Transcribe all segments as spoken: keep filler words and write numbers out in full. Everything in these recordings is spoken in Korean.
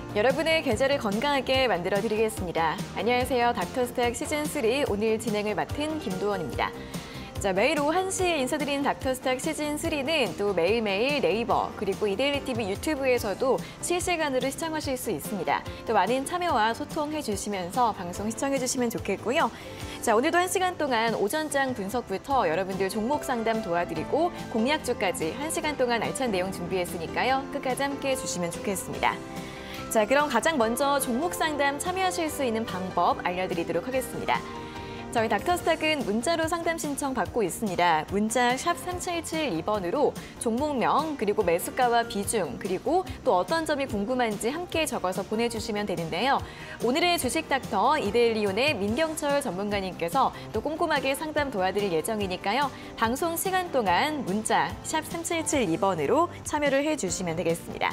여러분의 계절을 건강하게 만들어드리겠습니다. 안녕하세요. 닥터스탁 시즌삼 오늘 진행을 맡은 김도원입니다. 자, 매일 오후 한 시에 인사드리는 닥터스탁 시즌삼은 또 매일매일 네이버 그리고 이데일리티비 유튜브에서도 실시간으로 시청하실 수 있습니다. 또 많은 참여와 소통해 주시면서 방송 시청해 주시면 좋겠고요. 자, 오늘도 한 시간 동안 오전장 분석부터 여러분들 종목 상담 도와드리고 공략주까지 한 시간 동안 알찬 내용 준비했으니까요. 끝까지 함께해 주시면 좋겠습니다. 자, 그럼 가장 먼저 종목 상담 참여하실 수 있는 방법 알려드리도록 하겠습니다. 저희 닥터스탁은 문자로 상담 신청 받고 있습니다. 문자 샵 삼칠칠이 번으로 종목명, 그리고 매수가와 비중, 그리고 또 어떤 점이 궁금한지 함께 적어서 보내주시면 되는데요. 오늘의 주식 닥터 이데일리온의 민경철 전문가님께서 또 꼼꼼하게 상담 도와드릴 예정이니까요. 방송 시간 동안 문자 샵 삼칠칠이 번으로 참여를 해주시면 되겠습니다.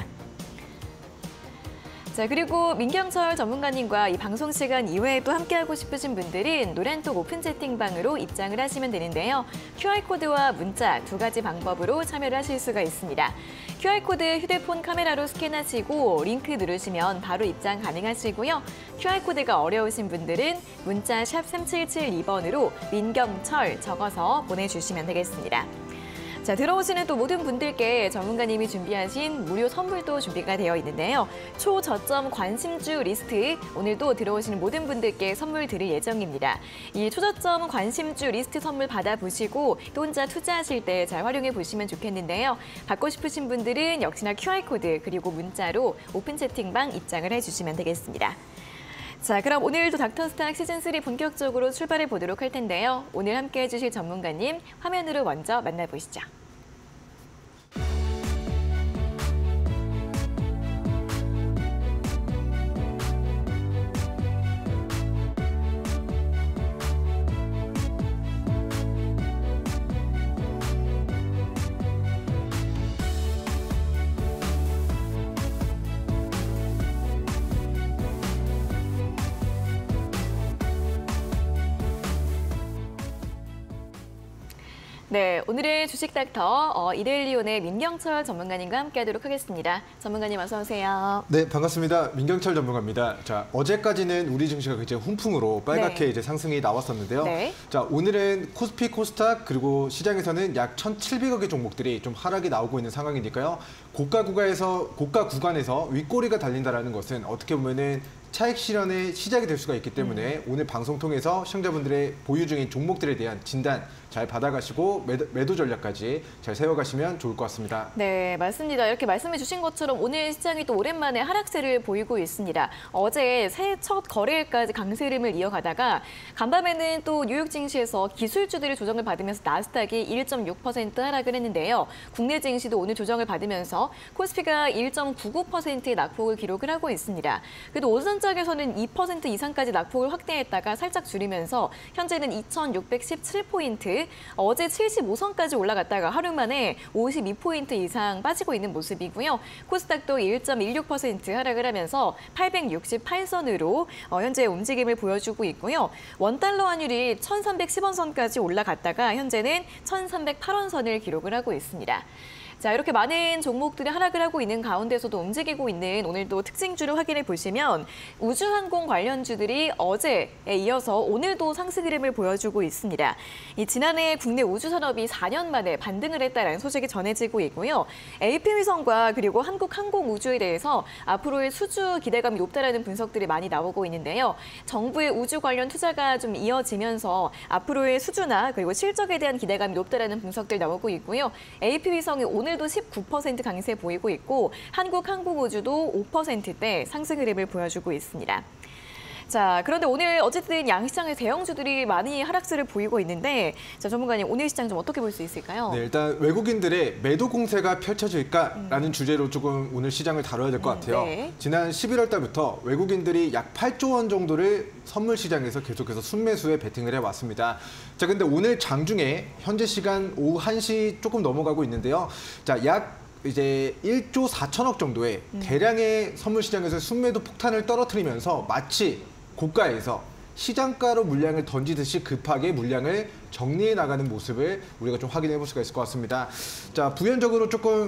자, 그리고 민경철 전문가님과 이 방송 시간 이외에도 함께하고 싶으신 분들은 노란톡 오픈 채팅방으로 입장을 하시면 되는데요. 큐알코드와 문자 두 가지 방법으로 참여를 하실 수가 있습니다. 큐알코드 휴대폰 카메라로 스캔하시고 링크 누르시면 바로 입장 가능하시고요. 큐알코드가 어려우신 분들은 문자 샵 삼칠칠이 번으로 민경철 적어서 보내주시면 되겠습니다. 자, 들어오시는 또 모든 분들께 전문가님이 준비하신 무료 선물도 준비가 되어 있는데요. 초저점 관심주 리스트, 오늘도 들어오시는 모든 분들께 선물 드릴 예정입니다. 이 초저점 관심주 리스트 선물 받아보시고 또 혼자 투자하실 때 잘 활용해 보시면 좋겠는데요. 받고 싶으신 분들은 역시나 큐알코드 그리고 문자로 오픈 채팅방 입장을 해주시면 되겠습니다. 자, 그럼 오늘도 닥터스탁 시즌삼 본격적으로 출발해 보도록 할 텐데요. 오늘 함께해 주실 전문가님 화면으로 먼저 만나보시죠. 네, 오늘의 주식 닥터 어, 이데일리온의 민경철 전문가님과 함께하도록 하겠습니다. 전문가님 어서 오세요. 네, 반갑습니다. 민경철 전문가입니다. 자, 어제까지는 우리 증시가 굉장히 훈풍으로 빨갛게 네. 이제 상승이 나왔었는데요. 네. 자, 오늘은 코스피, 코스닥 그리고 시장에서는 약 천칠백억의 종목들이 좀 하락이 나오고 있는 상황이니까요. 고가 구간에서 고가 구간에서 윗꼬리가 달린다라는 것은 어떻게 보면은 차익 실현의 시작이 될 수가 있기 때문에 음. 오늘 방송 통해서 시청자분들의 보유 중인 종목들에 대한 진단 잘 받아가시고 매도, 매도 전략까지 잘 세워가시면 좋을 것 같습니다. 네, 맞습니다. 이렇게 말씀해 주신 것처럼 오늘 시장이 또 오랜만에 하락세를 보이고 있습니다. 어제 새해 첫 거래일까지 강세 흐름을 이어가다가 간밤에는 또 뉴욕 증시에서 기술주들의 조정을 받으면서 나스닥이 일 점 육 퍼센트 하락을 했는데요. 국내 증시도 오늘 조정을 받으면서 코스피가 일 점 구구 퍼센트의 낙폭을 기록을 하고 있습니다. 그래도 오전장에서는 이 퍼센트 이상까지 낙폭을 확대했다가 살짝 줄이면서 현재는 이천육백십칠 포인트, 어제 칠십오 선까지 올라갔다가 하루 만에 오십이 포인트 이상 빠지고 있는 모습이고요. 코스닥도 일 점 일육 퍼센트 하락을 하면서 팔백육십팔 선으로 어, 현재 움직임을 보여주고 있고요. 원달러 환율이 천삼백십 원 선까지 올라갔다가 현재는 천삼백팔 원 선을 기록을 하고 있습니다. 자, 이렇게 많은 종목들이 하락을 하고 있는 가운데서도 움직이고 있는 오늘도 특징주를 확인해 보시면 우주항공 관련주들이 어제에 이어서 오늘도 상승 흐름을 보여주고 있습니다. 이 지난해 국내 우주산업이 사 년 만에 반등을 했다는 소식이 전해지고 있고요. 에이피위성과 그리고 한국항공우주에 대해서 앞으로의 수주 기대감이 높다라는 분석들이 많이 나오고 있는데요. 정부의 우주 관련 투자가 좀 이어지면서 앞으로의 수주나 그리고 실적에 대한 기대감이 높다라는 분석들 나오고 있고요. 에이피위성이 오늘 오늘도 십구 퍼센트 강세 보이고 있고 한국항공우주도 오 퍼센트대 상승 흐름을 보여주고 있습니다. 자, 그런데 오늘 어쨌든 양시장의 대형주들이 많이 하락세를 보이고 있는데 자, 전문가님 오늘 시장 좀 어떻게 볼 수 있을까요? 네, 일단 외국인들의 매도 공세가 펼쳐질까라는 음. 주제로 조금 오늘 시장을 다뤄야 될 것 같아요. 음, 네. 지난 십일월 달부터 외국인들이 약 팔조 원 정도를 선물 시장에서 계속해서 순매수에 베팅을 해왔습니다. 자, 근데 오늘 장중에 현재 시간 오후 한 시 조금 넘어가고 있는데요. 자, 약 이제 일조 사천억 정도의 음. 대량의 선물 시장에서 순매도 폭탄을 떨어뜨리면서 마치 고가에서 시장가로 물량을 던지듯이 급하게 물량을 정리해 나가는 모습을 우리가 좀 확인해 볼 수가 있을 것 같습니다. 자, 부연적으로 조금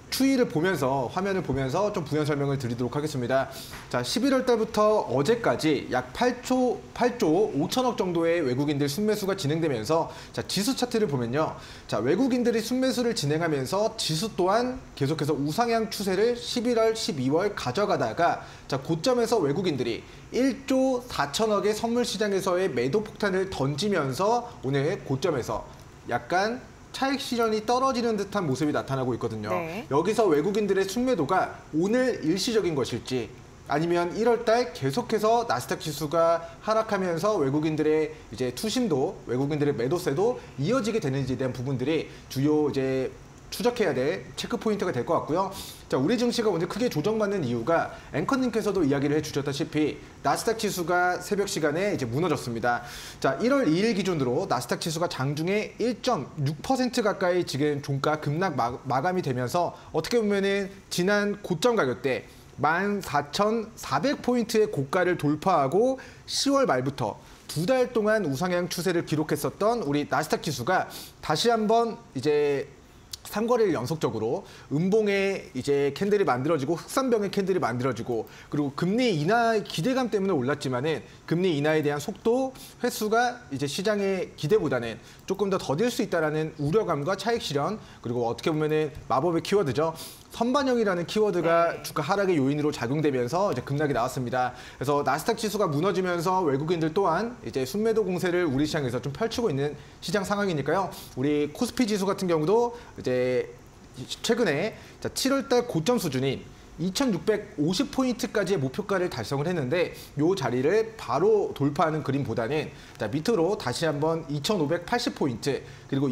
추이를 보면서 화면을 보면서 좀 부연 설명을 드리도록 하겠습니다. 자, 십일월 달부터 어제까지 약 팔조 팔조 오천억 정도의 외국인들 순매수가 진행되면서 자, 지수 차트를 보면요. 자, 외국인들이 순매수를 진행하면서 지수 또한 계속해서 우상향 추세를 십일월, 십이월 가져가다가 자, 고점에서 외국인들이 일조 사천억의 선물 시장에서의 매도 폭탄을 던지면서 오늘 고점에서 약간 차익 실현이 떨어지는 듯한 모습이 나타나고 있거든요. 네. 여기서 외국인들의 순매도가 오늘 일시적인 것일지 아니면 일월 달 계속해서 나스닥 지수가 하락하면서 외국인들의 이제 투심도, 외국인들의 매도세도 이어지게 되는지에 대한 부분들이 주요 이제 추적해야 될 체크 포인트가 될 것 같고요. 자, 우리 증시가 오늘 크게 조정받는 이유가 앵커님께서도 이야기를 해주셨다시피 나스닥 지수가 새벽 시간에 이제 무너졌습니다. 자, 일월 이일 기준으로 나스닥 지수가 장중에 일 점 육 퍼센트 가까이 지금 종가 급락 마, 마감이 되면서 어떻게 보면은 지난 고점 가격대 만 사천사백 포인트의 고가를 돌파하고 시월 말부터 두 달 동안 우상향 추세를 기록했었던 우리 나스닥 지수가 다시 한번 이제 삼 거래일 연속적으로 음봉의 이제 캔들이 만들어지고 흑산병의 캔들이 만들어지고 그리고 금리 인하 기대감 때문에 올랐지만은 금리 인하에 대한 속도, 횟수가 이제 시장의 기대보다는 조금 더 더딜 수 있다라는 우려감과 차익 실현 그리고 어떻게 보면은 마법의 키워드죠. 선반영이라는 키워드가 네. 주가 하락의 요인으로 작용되면서 이제 급락이 나왔습니다. 그래서 나스닥 지수가 무너지면서 외국인들 또한 이제 순매도 공세를 우리 시장에서 좀 펼치고 있는 시장 상황이니까요. 우리 코스피 지수 같은 경우도 이제 최근에 칠월 달 고점 수준인 이천육백오십 포인트까지의 목표가를 달성을 했는데 이 자리를 바로 돌파하는 그림보다는 자, 밑으로 다시 한번 이천오백팔십 포인트 그리고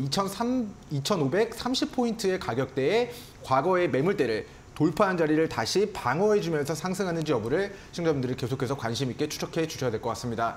이천오백삼십 포인트의 가격대에 과거의 매물대를 돌파한 자리를 다시 방어해주면서 상승하는지 여부를 시청자분들이 계속해서 관심 있게 추적해 주셔야 될 것 같습니다.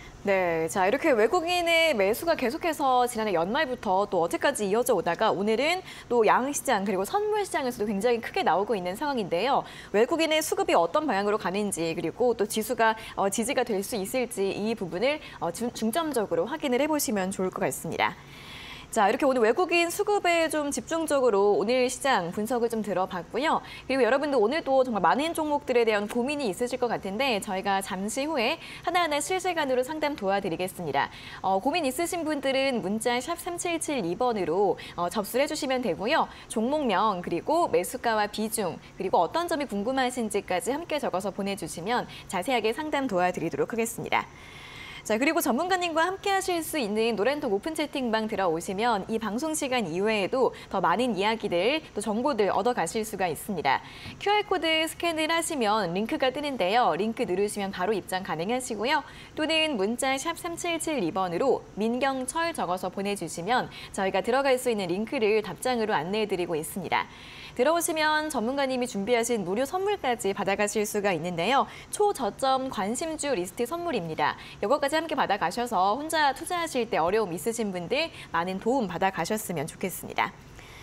네, 자 이렇게 외국인의 매수가 계속해서 지난해 연말부터 또 어제까지 이어져 오다가 오늘은 또 양시장 그리고 선물시장에서도 굉장히 크게 나오고 있는 상황인데요. 외국인의 수급이 어떤 방향으로 가는지 그리고 또 지수가 어, 지지가 될 수 있을지 이 부분을 어, 중, 중점적으로 확인을 해보시면 좋을 것 같습니다. 자, 이렇게 오늘 외국인 수급에 좀 집중적으로 오늘 시장 분석을 좀 들어봤고요. 그리고 여러분들 오늘도 정말 많은 종목들에 대한 고민이 있으실 것 같은데 저희가 잠시 후에 하나하나 실시간으로 상담 도와드리겠습니다. 어, 고민 있으신 분들은 문자 샵 삼칠칠이 번으로 어, 접수를 해주시면 되고요. 종목명 그리고 매수가와 비중 그리고 어떤 점이 궁금하신지까지 함께 적어서 보내주시면 자세하게 상담 도와드리도록 하겠습니다. 자, 그리고 전문가님과 함께 하실 수 있는 노란톡 오픈 채팅방 들어오시면 이 방송 시간 이외에도 더 많은 이야기들, 또 정보들 얻어가실 수가 있습니다. 큐알코드 스캔을 하시면 링크가 뜨는데요. 링크 누르시면 바로 입장 가능하시고요. 또는 문자 샵 삼칠칠이 번으로 민경철 적어서 보내주시면 저희가 들어갈 수 있는 링크를 답장으로 안내해드리고 있습니다. 들어오시면 전문가님이 준비하신 무료 선물까지 받아가실 수가 있는데요. 초저점 관심주 리스트 선물입니다. 이거까지 함께 받아가셔서 혼자 투자하실 때 어려움 있으신 분들 많은 도움 받아가셨으면 좋겠습니다.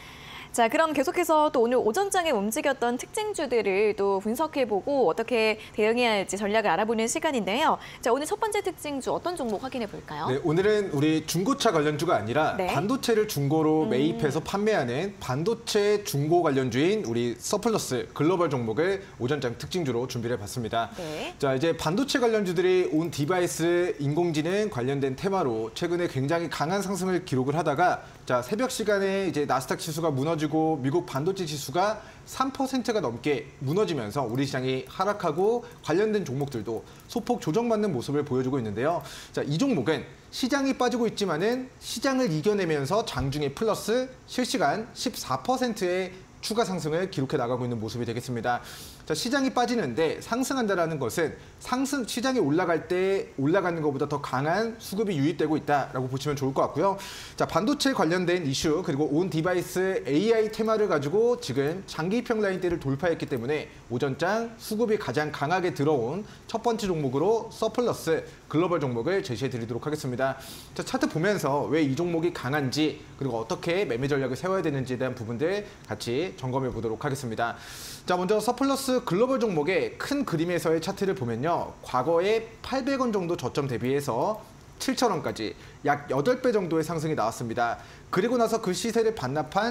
자, 그럼 계속해서 또 오늘 오전장에 움직였던 특징주들을 또 분석해보고 어떻게 대응해야 할지 전략을 알아보는 시간인데요. 자, 오늘 첫 번째 특징주 어떤 종목 확인해 볼까요? 네, 오늘은 우리 중고차 관련주가 아니라 네. 반도체를 중고로 음. 매입해서 판매하는 반도체 중고 관련주인 우리 서플러스 글로벌 종목을 오전장 특징주로 준비를 해봤습니다. 네. 자, 이제 반도체 관련주들이 온 디바이스, 인공지능 관련된 테마로 최근에 굉장히 강한 상승을 기록을 하다가 자, 새벽 시간에 이제 나스닥 지수가 무너지고 미국 반도체 지수가 삼 퍼센트가 넘게 무너지면서 우리 시장이 하락하고 관련된 종목들도 소폭 조정받는 모습을 보여주고 있는데요. 자, 이 종목은 시장이 빠지고 있지만은 시장을 이겨내면서 장중에 플러스 실시간 십사 퍼센트의 추가 상승을 기록해 나가고 있는 모습이 되겠습니다. 자, 시장이 빠지는데 상승한다는 것은 상승 시장이 올라갈 때 올라가는 것보다 더 강한 수급이 유입되고 있다라고 보시면 좋을 것 같고요. 자, 반도체 관련된 이슈 그리고 온 디바이스 에이아이 테마를 가지고 지금 장기평 라인대를 돌파했기 때문에 오전장 수급이 가장 강하게 들어온 첫 번째 종목으로 서플러스 글로벌 종목을 제시해 드리도록 하겠습니다. 자, 차트 보면서 왜 이 종목이 강한지 그리고 어떻게 매매 전략을 세워야 되는지에 대한 부분들 같이 점검해 보도록 하겠습니다. 자, 먼저 서플러스 글로벌 종목의 큰 그림에서의 차트를 보면요. 과거에 팔백 원 정도 저점 대비해서 칠천 원까지 약 여덟 배 정도의 상승이 나왔습니다. 그리고 나서 그 시세를 반납한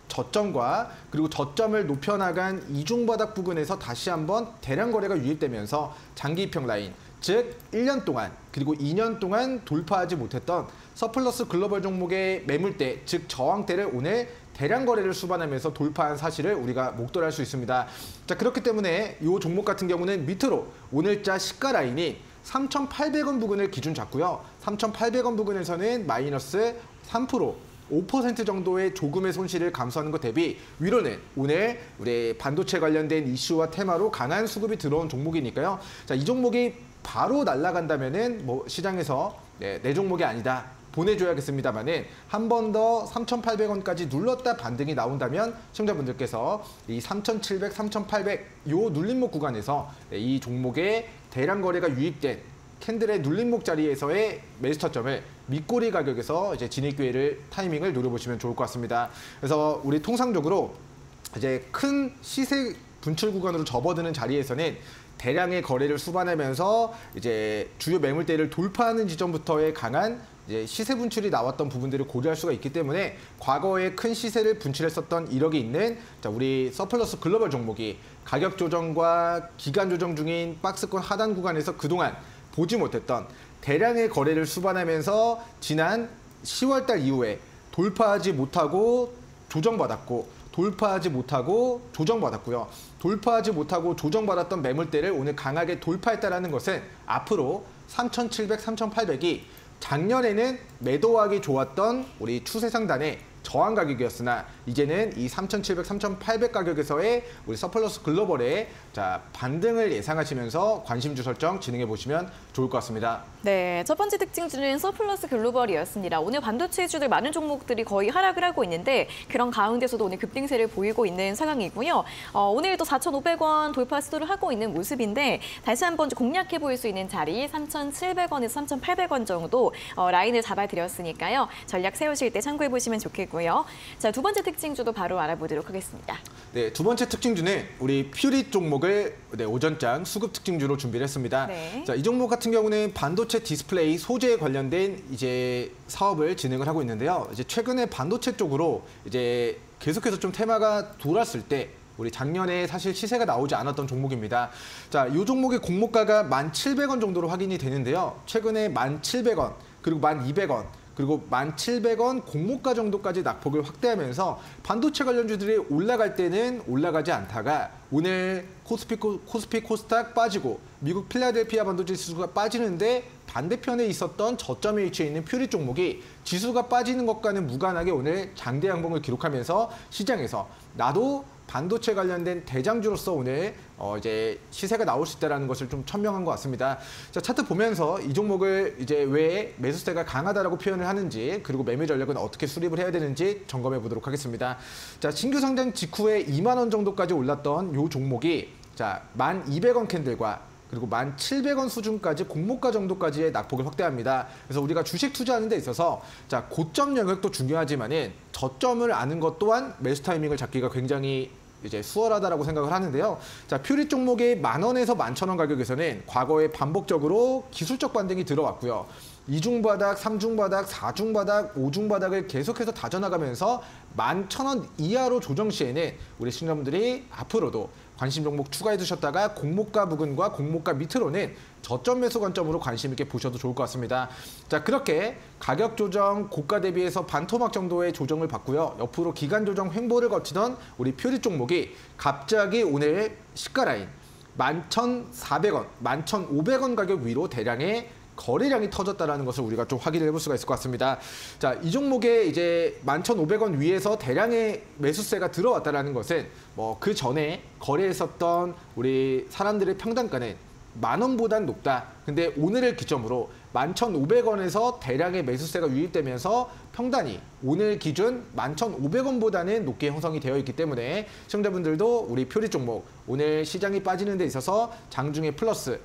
저점과 그리고 저점을 높여나간 이중바닥 부근에서 다시 한번 대량 거래가 유입되면서 장기 입형 라인, 즉 일 년 동안 그리고 이 년 동안 돌파하지 못했던 서플러스 글로벌 종목의 매물대, 즉 저항대를 오늘 대량 거래를 수반하면서 돌파한 사실을 우리가 목도할 수 있습니다. 자, 그렇기 때문에 이 종목 같은 경우는 밑으로 오늘자 시가 라인이 삼천팔백 원 부근을 기준 잡고요. 삼천팔백 원 부근에서는 마이너스 삼 퍼센트, 오 퍼센트 정도의 조금의 손실을 감수하는 것 대비 위로는 오늘 우리 반도체 관련된 이슈와 테마로 강한 수급이 들어온 종목이니까요. 자, 이 종목이 바로 날아간다면은 뭐 시장에서 네, 내 종목이 아니다. 보내줘야겠습니다만은 한 번 더 삼천팔백 원까지 눌렀다 반등이 나온다면 시청자분들께서 이 삼천칠백, 삼천팔백 요 눌림목 구간에서 이 종목의 대량 거래가 유입된 캔들의 눌림목 자리에서의 매수 타점을 밑꼬리 가격에서 이제 진입 기회를 타이밍을 노려보시면 좋을 것 같습니다. 그래서 우리 통상적으로 이제 큰 시세 분출 구간으로 접어드는 자리에서는 대량의 거래를 수반하면서 이제 주요 매물대를 돌파하는 지점부터의 강한 이제 시세 분출이 나왔던 부분들을 고려할 수가 있기 때문에 과거에 큰 시세를 분출했었던 이력이 있는 자, 우리 서플러스 글로벌 종목이 가격 조정과 기간 조정 중인 박스권 하단 구간에서 그동안 보지 못했던 대량의 거래를 수반하면서 지난 시월 달 이후에 돌파하지 못하고 조정받았고 돌파하지 못하고 조정받았고요. 돌파하지 못하고 조정받았던 매물대를 오늘 강하게 돌파했다는 것은 앞으로 삼천칠백, 삼천팔백이 작년에는 매도하기 좋았던 우리 추세상단의 저항 가격이었으나 이제는 이 삼천칠백, 삼천팔백 가격에서의 우리 서플러스 글로벌의 자, 반등을 예상하시면서 관심주 설정 진행해 보시면 좋을 것 같습니다. 네, 첫 번째 특징주는 서플러스 글로벌이었습니다. 오늘 반도체주들 많은 종목들이 거의 하락을 하고 있는데 그런 가운데서도 오늘 급등세를 보이고 있는 상황이고요. 어, 오늘도 사천오백 원 돌파 시도를 하고 있는 모습인데 다시 한번 공략해 보일 수 있는 자리 삼천칠백 원에서 삼천팔백 원 정도 어, 라인을 잡아드렸으니까요. 전략 세우실 때 참고해 보시면 좋겠고요. 자, 두 번째 특징주도 바로 알아보도록 하겠습니다. 네, 두 번째 특징주는 우리 퓨리 종목을 네, 오전장 수급 특징주로 준비를 했습니다. 네. 자, 이 종목 같은 경우는 반도체 디스플레이 소재에 관련된 이제 사업을 진행을 하고 있는데요. 이제 최근에 반도체 쪽으로 이제 계속해서 좀 테마가 돌았을 때 우리 작년에 사실 시세가 나오지 않았던 종목입니다. 자, 이 종목의 공모가가 만 칠백 원 정도로 확인이 되는데요. 최근에 만 칠백 원 그리고 만 이백 원 그리고 만 칠백 원 공모가 정도까지 낙폭을 확대하면서 반도체 관련주들이 올라갈 때는 올라가지 않다가 오늘 코스피, 코스피 코스닥 빠지고 미국 필라델피아 반도체 지수가 빠지는데 반대편에 있었던 저점에 위치해 있는 퓨리 종목이 지수가 빠지는 것과는 무관하게 오늘 장대 양봉을 기록하면서 시장에서 나도 반도체 관련된 대장주로서 오늘 어 이제 시세가 나올 수 있다는 것을 좀 천명한 것 같습니다. 자, 차트 보면서 이 종목을 이제 왜 매수세가 강하다라고 표현을 하는지 그리고 매매 전략은 어떻게 수립을 해야 되는지 점검해 보도록 하겠습니다. 자, 신규 상장 직후에 이만 원 정도까지 올랐던 이 종목이 자, 만 이백 원 캔들과 그리고 만 칠백 원 수준까지 공모가 정도까지의 낙폭을 확대합니다. 그래서 우리가 주식 투자하는 데 있어서 자, 고점 영역도 중요하지만은 저점을 아는 것 또한 매수 타이밍을 잡기가 굉장히 이제 수월하다라고 생각을 하는데요. 자, 퓨리 종목의 만 원에서 만 천 원 가격에서는 과거에 반복적으로 기술적 반등이 들어왔고요. 이중 바닥, 삼중 바닥, 사중 바닥, 오중 바닥을 계속해서 다져나가면서 만 천 원 이하로 조정 시에는 우리 시청자분들이 앞으로도 관심 종목 추가해 두셨다가 공모가 부근과 공모가 밑으로는 저점 매수 관점으로 관심 있게 보셔도 좋을 것 같습니다. 자, 그렇게 가격 조정 고가 대비해서 반토막 정도의 조정을 받고요. 옆으로 기간 조정 횡보를 거치던 우리 퓨리 종목이 갑자기 오늘 시가 라인 만 천사백 원, 만 천오백 원 가격 위로 대량의 거래량이 터졌다는 것을 우리가 좀 확인을 해볼 수가 있을 것 같습니다. 자, 이 종목에 이제 만 천오백 원 위에서 대량의 매수세가 들어왔다는 것은 뭐 그 전에 거래했었던 우리 사람들의 평단가는 만 원보단 높다. 근데 오늘을 기점으로 만 천오백 원에서 대량의 매수세가 유입되면서 평단이 오늘 기준 만 천오백 원보다는 높게 형성이 되어 있기 때문에 시청자분들도 우리 퓨리 종목 오늘 시장이 빠지는 데 있어서 장중에 플러스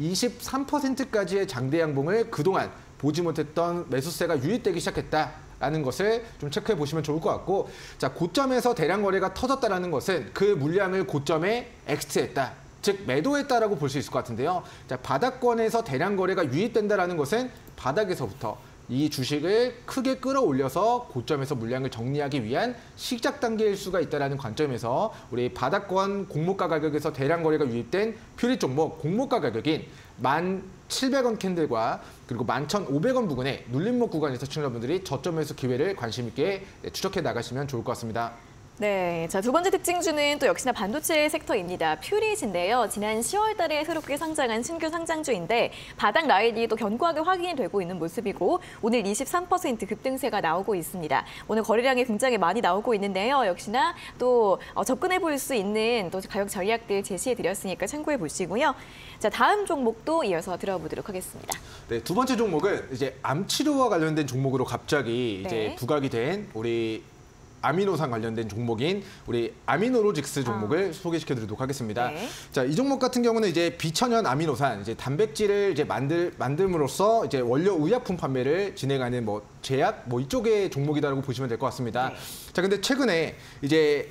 이십삼 퍼센트까지의 장대 양봉을 그동안 보지 못했던 매수세가 유입되기 시작했다라는 것을 좀 체크해 보시면 좋을 것 같고, 자, 고점에서 대량 거래가 터졌다는 것은 그 물량을 고점에 엑스트했다. 즉 매도했다라고 볼 수 있을 것 같은데요. 자, 바닥권에서 대량 거래가 유입된다라는 것은 바닥에서부터 이 주식을 크게 끌어올려서 고점에서 물량을 정리하기 위한 시작 단계일 수가 있다는 관점에서 우리 바닥권 공모가 가격에서 대량 거래가 유입된 퓨리 종목 공모가 가격인 만 칠백 원 캔들과 그리고 만 천오백 원 부근의 눌림목 구간에서 시청자분들이 저점에서 기회를 관심 있게 추적해 나가시면 좋을 것 같습니다. 네, 자, 두 번째 특징주는 또 역시나 반도체 섹터입니다. 퓨리진인데요. 지난 시월 달에 새롭게 상장한 신규 상장주인데 바닥 라인이 또 견고하게 확인이 되고 있는 모습이고 오늘 이십삼 퍼센트 급등세가 나오고 있습니다. 오늘 거래량이 굉장히 많이 나오고 있는데요. 역시나 또 접근해 볼 수 있는 또 가격 전략들 제시해 드렸으니까 참고해 보시고요. 자, 다음 종목도 이어서 들어보도록 하겠습니다. 네, 두 번째 종목은 이제 암 치료와 관련된 종목으로 갑자기 이제 네. 부각이 된 우리 아미노산 관련된 종목인 우리 아미노로직스 종목을 아. 소개시켜드리도록 하겠습니다. 네. 자, 이 종목 같은 경우는 이제 비천연 아미노산, 이제 단백질을 이제 만들 만듦으로써 이제 원료 의약품 판매를 진행하는 뭐 제약 뭐 이쪽의 종목이다라고 보시면 될 것 같습니다. 네. 자, 근데 최근에 이제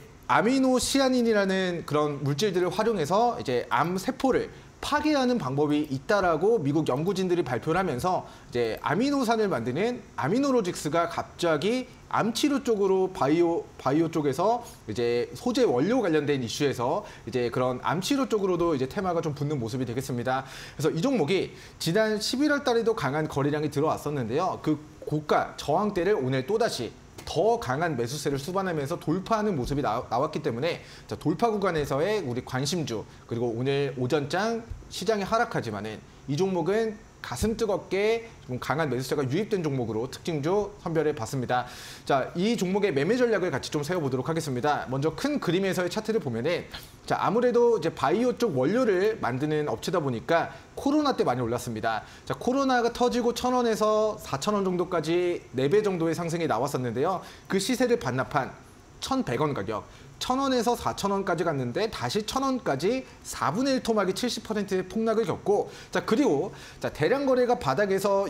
아미노시아닌이라는 그런 물질들을 활용해서 이제 암 세포를 파괴하는 방법이 있다라고 미국 연구진들이 발표를 하면서 이제 아미노산을 만드는 아미노로직스가 갑자기 암치료 쪽으로 바이오 바이오 쪽에서 이제 소재 원료 관련된 이슈에서 이제 그런 암치료 쪽으로도 이제 테마가 좀 붙는 모습이 되겠습니다. 그래서 이 종목이 지난 십일월 달에도 강한 거래량이 들어왔었는데요. 그 고가 저항대를 오늘 또다시 더 강한 매수세를 수반하면서 돌파하는 모습이 나, 나왔기 때문에 자, 돌파 구간에서의 우리 관심주 그리고 오늘 오전장 시장이 하락하지만은 이 종목은 가슴 뜨겁게 좀 강한 매수세가 유입된 종목으로 특징주 선별해 봤습니다. 자, 이 종목의 매매 전략을 같이 좀 세워보도록 하겠습니다. 먼저 큰 그림에서의 차트를 보면은 자, 아무래도 이제 바이오 쪽 원료를 만드는 업체다 보니까 코로나 때 많이 올랐습니다. 자, 코로나가 터지고 천 원에서 사천 원 정도까지 네 배 정도의 상승이 나왔었는데요. 그 시세를 반납한 천백 원 가격. 천 원에서 사천 원까지 갔는데 다시 천 원까지 사분의 일 토막이 칠십 퍼센트의 폭락을 겪고 자 그리고 자 대량 거래가 바닥에서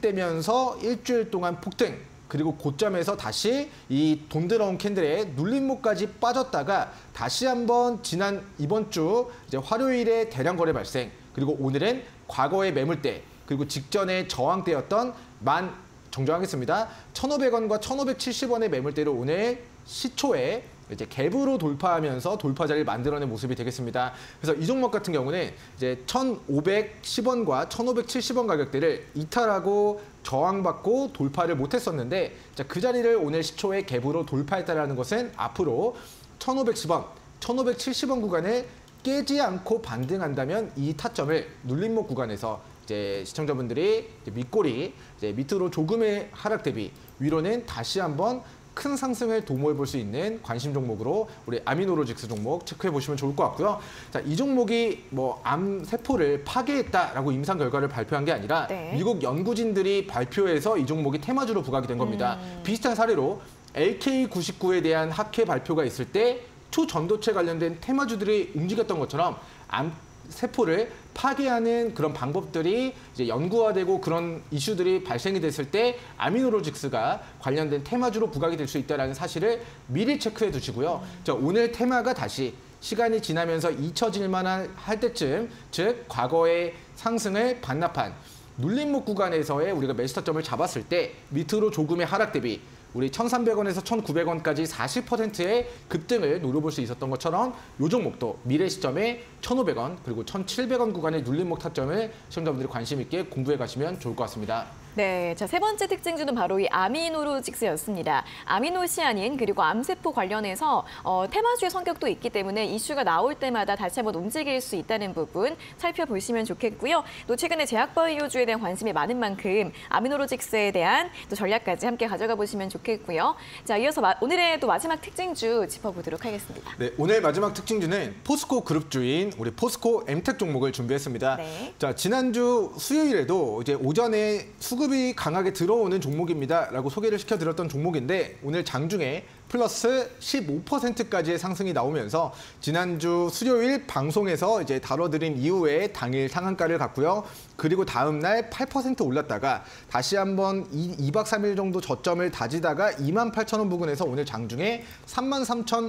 유입되면서 일주일 동안 폭등 그리고 고점에서 다시 이 돈 들어온 캔들에 눌림목까지 빠졌다가 다시 한번 지난 이번 주 이제 화요일에 대량 거래 발생 그리고 오늘은 과거의 매물대 그리고 직전에 저항대였던 만 정정하겠습니다. 천오백 원과 천오백칠십 원의 매물대를 오늘 시초에 이제 갭으로 돌파하면서 돌파 자리를 만들어낸 모습이 되겠습니다. 그래서 이 종목 같은 경우는 이제 천오백십 원과 천오백칠십 원 가격대를 이탈하고 저항받고 돌파를 못했었는데 자, 그 자리를 오늘 시초에 갭으로 돌파했다는 것은 앞으로 천오백십 원, 천오백칠십 원 구간을 깨지 않고 반등한다면 이 타점을 눌림목 구간에서 이제 시청자분들이 이제 밑꼬리 이제 밑으로 조금의 하락 대비 위로는 다시 한번 큰 상승을 도모해 볼 수 있는 관심 종목으로 우리 아미노로직스 종목 체크해 보시면 좋을 것 같고요. 자, 이 종목이 뭐 암 세포를 파괴했다라고 임상 결과를 발표한 게 아니라 네. 미국 연구진들이 발표해서 이 종목이 테마주로 부각이 된 겁니다. 음. 비슷한 사례로 엘케이 구십구에 대한 학회 발표가 있을 때 초전도체 관련된 테마주들이 움직였던 것처럼 암 세포를 파괴하는 그런 방법들이 이제 연구화되고 그런 이슈들이 발생이 됐을 때 아미노로직스가 관련된 테마주로 부각이 될 수 있다는 사실을 미리 체크해 두시고요. 음. 자, 오늘 테마가 다시 시간이 지나면서 잊혀질 만한 할 때쯤 즉 과거의 상승을 반납한 눌림목 구간에서의 우리가 매수 타점을 잡았을 때 밑으로 조금의 하락 대비 우리 천삼백 원에서 천구백 원까지 사십 퍼센트의 급등을 노려볼 수 있었던 것처럼 이 종목도 미래 시점에 천오백 원 그리고 천칠백 원 구간의 눌림목 타점을 시청자분들이 관심 있게 공부해 가시면 좋을 것 같습니다. 네, 자, 세 번째 특징주는 바로 이 아미노로직스였습니다. 아미노시아닌 그리고 암세포 관련해서 어, 테마주의 성격도 있기 때문에 이슈가 나올 때마다 다시 한번 움직일 수 있다는 부분 살펴보시면 좋겠고요. 또 최근에 제약바이오주에 대한 관심이 많은 만큼 아미노로직스에 대한 또 전략까지 함께 가져가 보시면 좋겠고요. 자, 이어서 마, 오늘의 또 마지막 특징주 짚어보도록 하겠습니다. 네, 오늘 마지막 특징주는 포스코 그룹주인 우리 포스코 엠텍 종목을 준비했습니다. 네. 자, 지난주 수요일에도 이제 오전에 수급 수급이 강하게 들어오는 종목입니다라고 소개를 시켜드렸던 종목인데 오늘 장중에 플러스 십오 퍼센트까지의 상승이 나오면서 지난주 수요일 방송에서 이제 다뤄드린 이후에 당일 상한가를 갔고요. 그리고 다음 날 팔 퍼센트 올랐다가 다시 한번 이 박 삼 일 정도 저점을 다지다가 이만 팔천 원 부근에서 오늘 장중에 삼만 삼천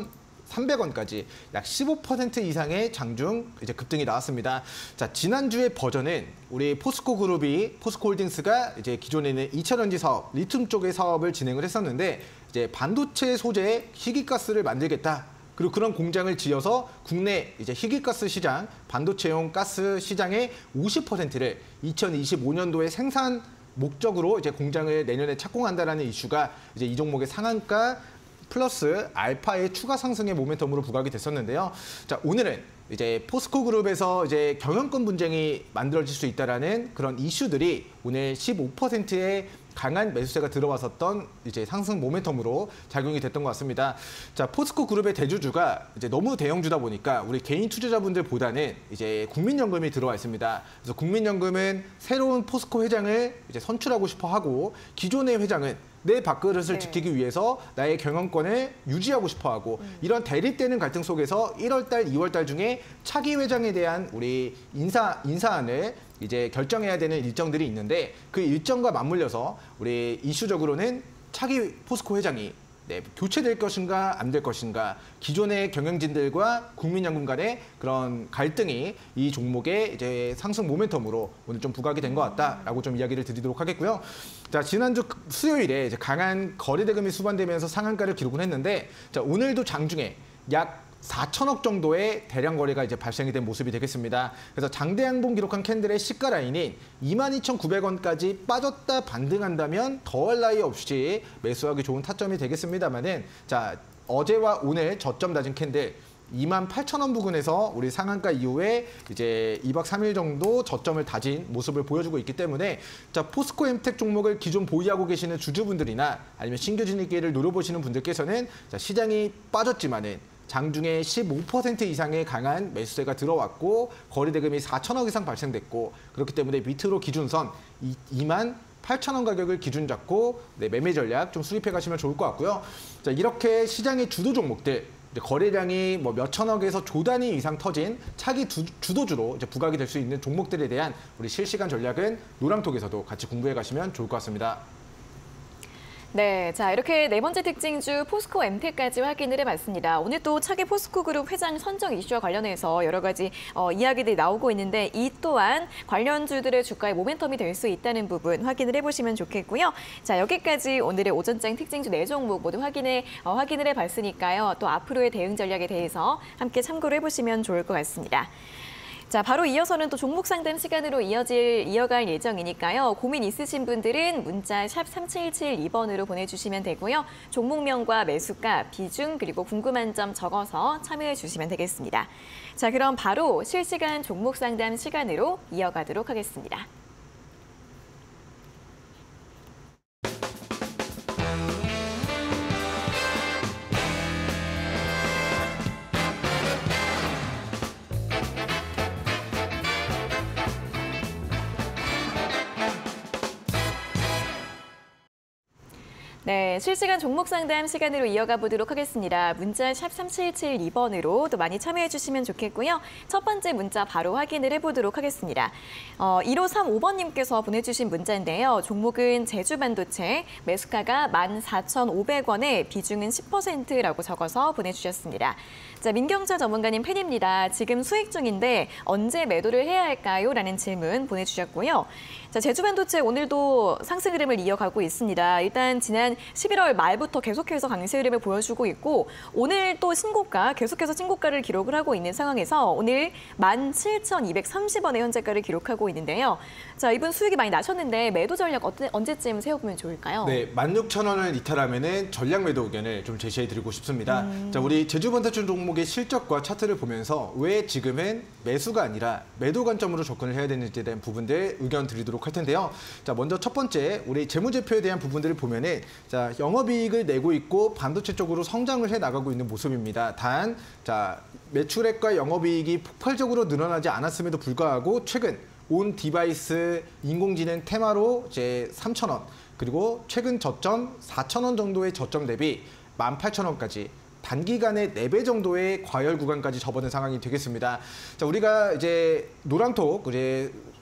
삼백 원까지 약 십오 퍼센트 이상의 장중 이제 급등이 나왔습니다. 자, 지난주의 버전은 우리 포스코 그룹이 포스코 홀딩스가 이제 기존에 있는 이차전지 사업, 리튬 쪽의 사업을 진행을 했었는데 이제 반도체 소재 희귀가스를 만들겠다. 그리고 그런 공장을 지어서 국내 이제 희귀가스 시장, 반도체용 가스 시장의 오십 퍼센트를 이천이십오 년도에 생산 목적으로 이제 공장을 내년에 착공한다라는 이슈가 이제 이 종목의 상한가 플러스 알파의 추가 상승의 모멘텀으로 부각이 됐었는데요. 자, 오늘은 이제 포스코 그룹에서 이제 경영권 분쟁이 만들어질 수 있다라는 그런 이슈들이 오늘 십오 퍼센트의 강한 매수세가 들어왔었던 이제 상승 모멘텀으로 작용이 됐던 것 같습니다. 자, 포스코 그룹의 대주주가 이제 너무 대형주다 보니까 우리 개인 투자자분들보다는 이제 국민연금이 들어와 있습니다. 그래서 국민연금은 새로운 포스코 회장을 이제 선출하고 싶어 하고 기존의 회장은 내 밥그릇을 네. 지키기 위해서 나의 경영권을 유지하고 싶어하고 음. 이런 대립되는 갈등 속에서 일월 달, 이월 달 중에 차기 회장에 대한 우리 인사 인사안을 이제 결정해야 되는 일정들이 있는데 그 일정과 맞물려서 우리 이슈적으로는 차기 포스코 회장이 네, 교체될 것인가 안 될 것인가 기존의 경영진들과 국민연금 간의 그런 갈등이 이 종목의 이제 상승 모멘텀으로 오늘 좀 부각이 된 것 같다라고 좀 이야기를 드리도록 하겠고요. 자, 지난주 수요일에 이제 강한 거래 대금이 수반되면서 상한가를 기록을 했는데 자, 오늘도 장중에 약 사천억 정도의 대량 거래가 이제 발생이 된 모습이 되겠습니다. 그래서 장대양봉 기록한 캔들의 시가 라인이 이만 이천구백 원까지 빠졌다 반등한다면 더할 나위 없이 매수하기 좋은 타점이 되겠습니다만은 자, 어제와 오늘 저점 낮은 캔들 이만 팔천 원 부근에서 우리 상한가 이후에 이제 이 박 삼 일 정도 저점을 다진 모습을 보여주고 있기 때문에 자, 포스코 엠텍 종목을 기존 보유하고 계시는 주주분들이나 아니면 신규 진입기를 노려보시는 분들께서는 자, 시장이 빠졌지만은 장중에 십오 퍼센트 이상의 강한 매수세가 들어왔고 거래 대금이 사천억 이상 발생됐고 그렇기 때문에 밑으로 기준선 이만 팔천 원 가격을 기준 잡고 네, 매매 전략 좀 수립해 가시면 좋을 것 같고요. 자, 이렇게 시장의 주도 종목들 거래량이 뭐 몇천억에서 조 단위 이상 터진 차기 두, 주도주로 이제 부각이 될 수 있는 종목들에 대한 우리 실시간 전략은 노랑톡에서도 같이 공부해 가시면 좋을 것 같습니다. 네, 자 이렇게 네 번째 특징주 포스코 엠텍까지 확인을 해봤습니다. 오늘 또 차기 포스코 그룹 회장 선정 이슈와 관련해서 여러 가지 어, 이야기들이 나오고 있는데 이 또한 관련주들의 주가의 모멘텀이 될 수 있다는 부분 확인을 해보시면 좋겠고요. 자 여기까지 오늘의 오전장 특징주 네 종목 모두 확인해 어, 확인을 해봤으니까요. 또 앞으로의 대응 전략에 대해서 함께 참고를 해보시면 좋을 것 같습니다. 자, 바로 이어서는 또 종목 상담 시간으로 이어질, 이어갈 예정이니까요. 고민 있으신 분들은 문자 샵 삼칠칠이 번으로 보내주시면 되고요. 종목명과 매수가, 비중, 그리고 궁금한 점 적어서 참여해 주시면 되겠습니다. 자, 그럼 바로 실시간 종목 상담 시간으로 이어가도록 하겠습니다. 네, 실시간 종목 상담 시간으로 이어가 보도록 하겠습니다. 문자 샵 삼칠칠이 번으로 또 많이 참여해 주시면 좋겠고요. 첫 번째 문자 바로 확인을 해보도록 하겠습니다. 어, 일오삼오 번님께서 보내주신 문자인데요. 종목은 제주반도체, 매수가가 만 사천오백 원에 비중은 십 퍼센트라고 적어서 보내주셨습니다. 자, 민경자 전문가님 팬입니다. 지금 수익 중인데 언제 매도를 해야 할까요? 라는 질문 보내주셨고요. 자, 제주반도체 오늘도 상승 흐름을 이어가고 있습니다. 일단 지난 십일월 말부터 계속해서 강세 흐름을 보여주고 있고 오늘 또 신고가, 계속해서 신고가를 기록을 하고 있는 상황에서 오늘 만 칠천이백삼십 원의 현재가를 기록하고 있는데요. 자, 이분 수익이 많이 나셨는데 매도 전략 어때, 언제쯤 세워보면 좋을까요? 네, 만 육천 원을 이탈하면은 전략 매도 의견을 좀 제시해드리고 싶습니다. 음. 자, 우리 제주반도체 종목의 실적과 차트를 보면서 왜 지금은 매수가 아니라 매도 관점으로 접근을 해야 되는지에 대한 부분들 의견 드리도록 할 텐데요. 자, 먼저 첫 번째 우리 재무제표에 대한 부분들을 보면은 자, 영업이익을 내고 있고 반도체 쪽으로 성장을 해 나가고 있는 모습입니다. 단, 자, 매출액과 영업이익이 폭발적으로 늘어나지 않았음에도 불구하고 최근 온 디바이스 인공지능 테마로 이제 삼천 원 그리고 최근 저점 사천 원 정도의 저점 대비 만 팔천 원까지 단기간에 네 배 정도의 과열 구간까지 접어든 상황이 되겠습니다. 자, 우리가 이제 노랑톡 이제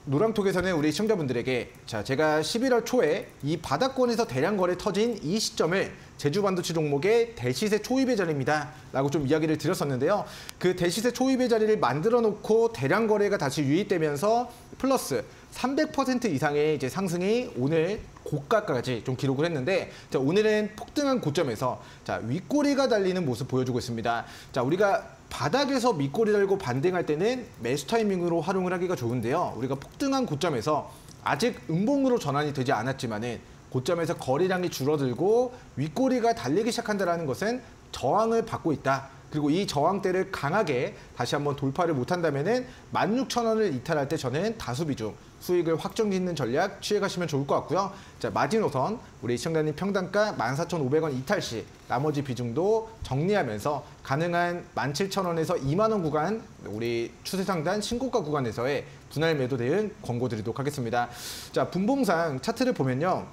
노랑톡에서는 우리 시청자분들에게 자 제가 십일월 초에 이 바닥권에서 대량 거래 터진 이 시점을 제주 반도체 종목의 대시세 초입의 자리입니다 라고 좀 이야기를 드렸었는데요. 그 대시세 초입의 자리를 만들어 놓고 대량 거래가 다시 유입되면서 플러스 삼백 퍼센트 이상의 이제 상승이 오늘 고가까지 좀 기록을 했는데 자, 오늘은 폭등한 고점에서 자, 윗꼬리가 달리는 모습 보여주고 있습니다. 자, 우리가 바닥에서 밑꼬리 달고 반등할 때는 매수 타이밍으로 활용을 하기가 좋은데요. 우리가 폭등한 고점에서 아직 음봉으로 전환이 되지 않았지만은 고점에서 거래량이 줄어들고 윗꼬리가 달리기 시작한다는 것은 저항을 받고 있다. 그리고 이 저항대를 강하게 다시 한번 돌파를 못한다면은 만 육천 원을 이탈할 때 저는 다수 비중 수익을 확정짓는 전략 취해가시면 좋을 것 같고요. 자, 마지노선 우리 시청자님 평단가 만 사천 오백 원 이탈 시 나머지 비중도 정리하면서 가능한 만 칠천 원에서 이만 원 구간 우리 추세상단 신고가 구간에서의 분할 매도 대응 권고드리도록 하겠습니다. 자, 분봉상 차트를 보면요.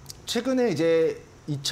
최근에 이제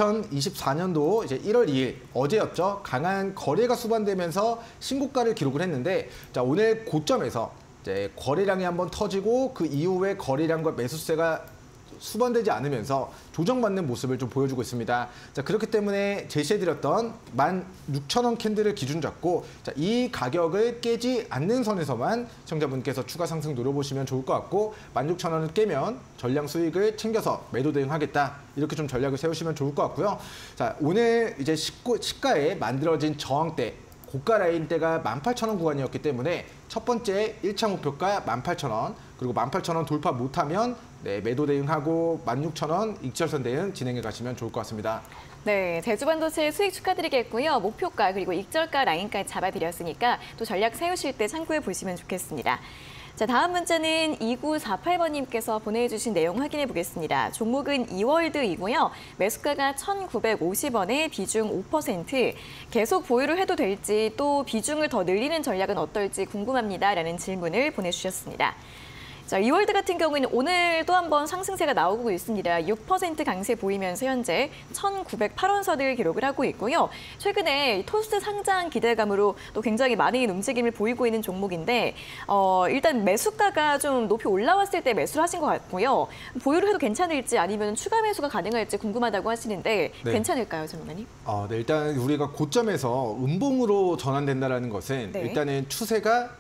이천이십사 년도 이제 일월 이일 어제였죠. 강한 거래가 수반되면서 신고가를 기록을 했는데 자, 오늘 고점에서 이제 거래량이 한번 터지고 그 이후에 거래량과 매수세가 수반되지 않으면서 조정받는 모습을 좀 보여주고 있습니다. 자, 그렇기 때문에 제시해드렸던 만 육천 원 캔들을 기준 잡고 자, 이 가격을 깨지 않는 선에서만 시청자분께서 추가 상승 노려보시면 좋을 것 같고 만 육천 원을 깨면 전량 수익을 챙겨서 매도 대응하겠다. 이렇게 좀 전략을 세우시면 좋을 것 같고요. 자, 오늘 이제 시고, 시가에 만들어진 저항대 고가 라인대가 만 팔천 원 구간이었기 때문에 첫 번째 일 차 목표가 만 팔천 원 그리고 만 팔천 원 돌파 못하면 네, 매도 대응하고 만 육천 원 익절선 대응 진행해 가시면 좋을 것 같습니다. 네, 제주반도체 수익 축하드리겠고요. 목표가 그리고 익절가 라인까지 잡아드렸으니까 또 전략 세우실 때 참고해 보시면 좋겠습니다. 자, 다음 문자는 이구사팔 번님께서 보내주신 내용 확인해 보겠습니다. 종목은 이월드이고요. 매수가가 천구백오십 원에 비중 오 퍼센트. 계속 보유를 해도 될지 또 비중을 더 늘리는 전략은 어떨지 궁금합니다. 라는 질문을 보내주셨습니다. 자, 이월드 같은 경우에는 오늘 또 한 번 상승세가 나오고 있습니다. 육 퍼센트 강세 보이면서 현재 천구백팔 원 선을 기록을 하고 있고요. 최근에 토스 상장 기대감으로 또 굉장히 많은 움직임을 보이고 있는 종목인데 어, 일단 매수가가 좀 높이 올라왔을 때 매수를 하신 것 같고요. 보유를 해도 괜찮을지 아니면 추가 매수가 가능할지 궁금하다고 하시는데 네. 괜찮을까요, 전문가님? 어, 네, 일단 우리가 고점에서 음봉으로 전환된다는 것은 네. 일단은 추세가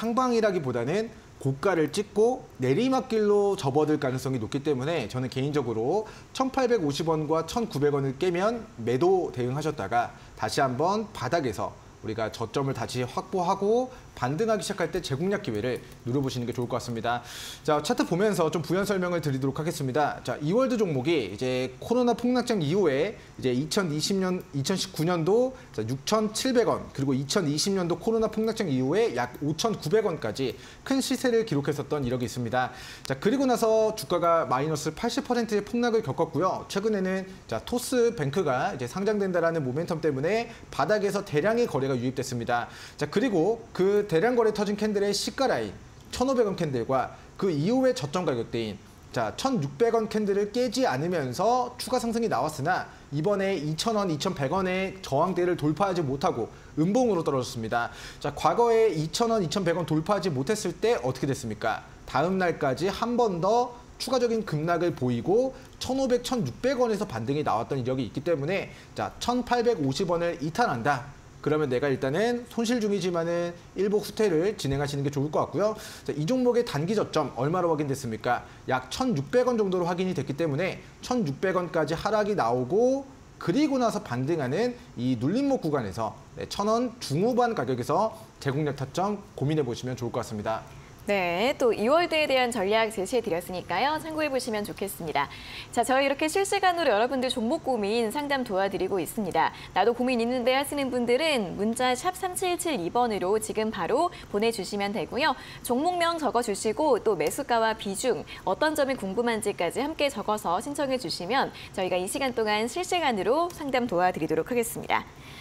상방이라기보다는 고가를 찍고 내리막길로 접어들 가능성이 높기 때문에 저는 개인적으로 천팔백오십 원과 천구백 원을 깨면 매도 대응하셨다가 다시 한번 바닥에서 우리가 저점을 다시 확보하고 반등하기 시작할 때 재공략 기회를 누려보시는 게 좋을 것 같습니다. 자, 차트 보면서 좀 부연 설명을 드리도록 하겠습니다. 자, 이월드 종목이 이제 코로나 폭락장 이후에 이제 이천이십 년, 이천십구 년도 육천칠백 원 그리고 이천이십 년도 코로나 폭락장 이후에 약 오천구백 원까지 큰 시세를 기록했었던 이력이 있습니다. 자, 그리고 나서 주가가 마이너스 팔십 퍼센트의 폭락을 겪었고요. 최근에는 자, 토스뱅크가 이제 상장된다라는 모멘텀 때문에 바닥에서 대량의 거래가 유입됐습니다. 자, 그리고 그 대량 거래 터진 캔들의 시가 라인 천오백 원 캔들과 그 이후의 저점 가격대인 자, 천육백 원 캔들을 깨지 않으면서 추가 상승이 나왔으나 이번에 이천 원, 이천백 원의 저항대를 돌파하지 못하고 음봉으로 떨어졌습니다. 자, 과거에 이천 원, 이천백 원 돌파하지 못했을 때 어떻게 됐습니까? 다음 날까지 한 번 더 추가적인 급락을 보이고 천오백, 천육백 원에서 반등이 나왔던 이력이 있기 때문에 자, 천팔백오십 원을 이탈한다. 그러면 내가 일단은 손실 중이지만은 일복 후퇴를 진행하시는 게 좋을 것 같고요. 자, 이 종목의 단기 저점 얼마로 확인됐습니까? 약 천육백 원 정도로 확인이 됐기 때문에 천육백 원까지 하락이 나오고 그리고 나서 반등하는 이 눌림목 구간에서 네, 천 원 중후반 가격에서 재공략 타점 고민해 보시면 좋을 것 같습니다. 네, 또 이월드에 대한 전략 제시해드렸으니까요. 참고해보시면 좋겠습니다. 자, 저희 이렇게 실시간으로 여러분들 종목 고민 상담 도와드리고 있습니다. 나도 고민 있는데 하시는 분들은 문자 샵 삼칠칠이 번으로 지금 바로 보내주시면 되고요. 종목명 적어주시고 또 매수가와 비중, 어떤 점이 궁금한지까지 함께 적어서 신청해 주시면 저희가 이 시간 동안 실시간으로 상담 도와드리도록 하겠습니다.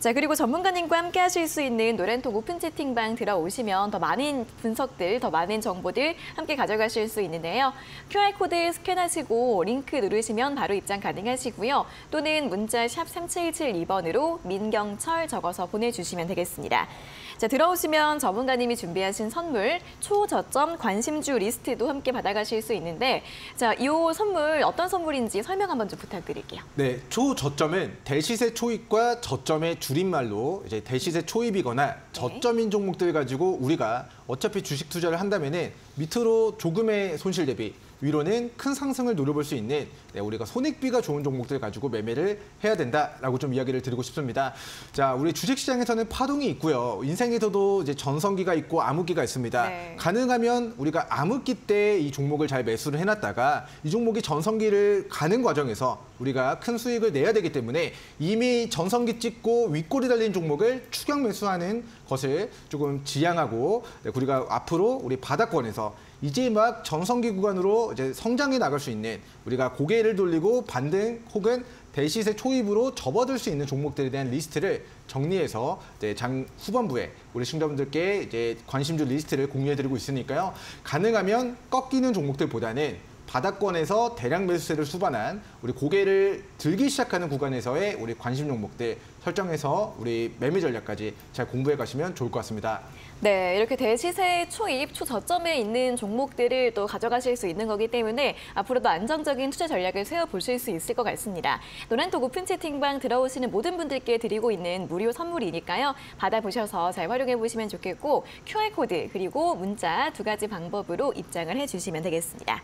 자, 그리고 전문가님과 함께 하실 수 있는 노렌톡 오픈 채팅방 들어오시면 더 많은 분석들, 더 많은 정보들 함께 가져가실 수 있는데요. 큐알코드 스캔하시고 링크 누르시면 바로 입장 가능하시고요. 또는 문자 샵 삼칠칠이 번으로 민경철 적어서 보내주시면 되겠습니다. 자, 들어오시면 전문가님이 준비하신 선물, 초저점 관심주 리스트도 함께 받아가실 수 있는데, 자, 이 선물 어떤 선물인지 설명 한번 좀 부탁드릴게요. 네, 초저점은 대시세 초입과 저점의 줄임말로 이제 대시세 초입이거나 저점인 종목들 가지고 우리가 어차피 주식 투자를 한다면은 밑으로 조금의 손실 대비 위로는 큰 상승을 노려볼 수 있는 네, 우리가 손익비가 좋은 종목들 가지고 매매를 해야 된다라고 좀 이야기를 드리고 싶습니다. 자, 우리 주식시장에서는 파동이 있고요. 인생에서도 이제 전성기가 있고 암흑기가 있습니다. 네. 가능하면 우리가 암흑기 때 이 종목을 잘 매수를 해놨다가 이 종목이 전성기를 가는 과정에서 우리가 큰 수익을 내야 되기 때문에 이미 전성기 찍고 윗골이 달린 종목을 추격 매수하는 것을 조금 지양하고 네, 우리가 앞으로 우리 바닥권에서 이제 막 전성기 구간으로 이제 성장해 나갈 수 있는 우리가 고개를 돌리고 반등 혹은 대시세 초입으로 접어들 수 있는 종목들에 대한 리스트를 정리해서 이제 장 후반부에 우리 시청자분들께 이제 관심주 리스트를 공유해드리고 있으니까요. 가능하면 꺾이는 종목들보다는 바닥권에서 대량 매수세를 수반한 우리 고개를 들기 시작하는 구간에서의 우리 관심 종목들 설정해서 우리 매매 전략까지 잘 공부해 가시면 좋을 것 같습니다. 네, 이렇게 대시세 초입, 초저점에 있는 종목들을 또 가져가실 수 있는 거기 때문에 앞으로도 안정적인 투자 전략을 세워보실 수 있을 것 같습니다. 노란톡 오픈 채팅방 들어오시는 모든 분들께 드리고 있는 무료 선물이니까요. 받아보셔서 잘 활용해 보시면 좋겠고 큐알코드 그리고 문자 두 가지 방법으로 입장을 해주시면 되겠습니다.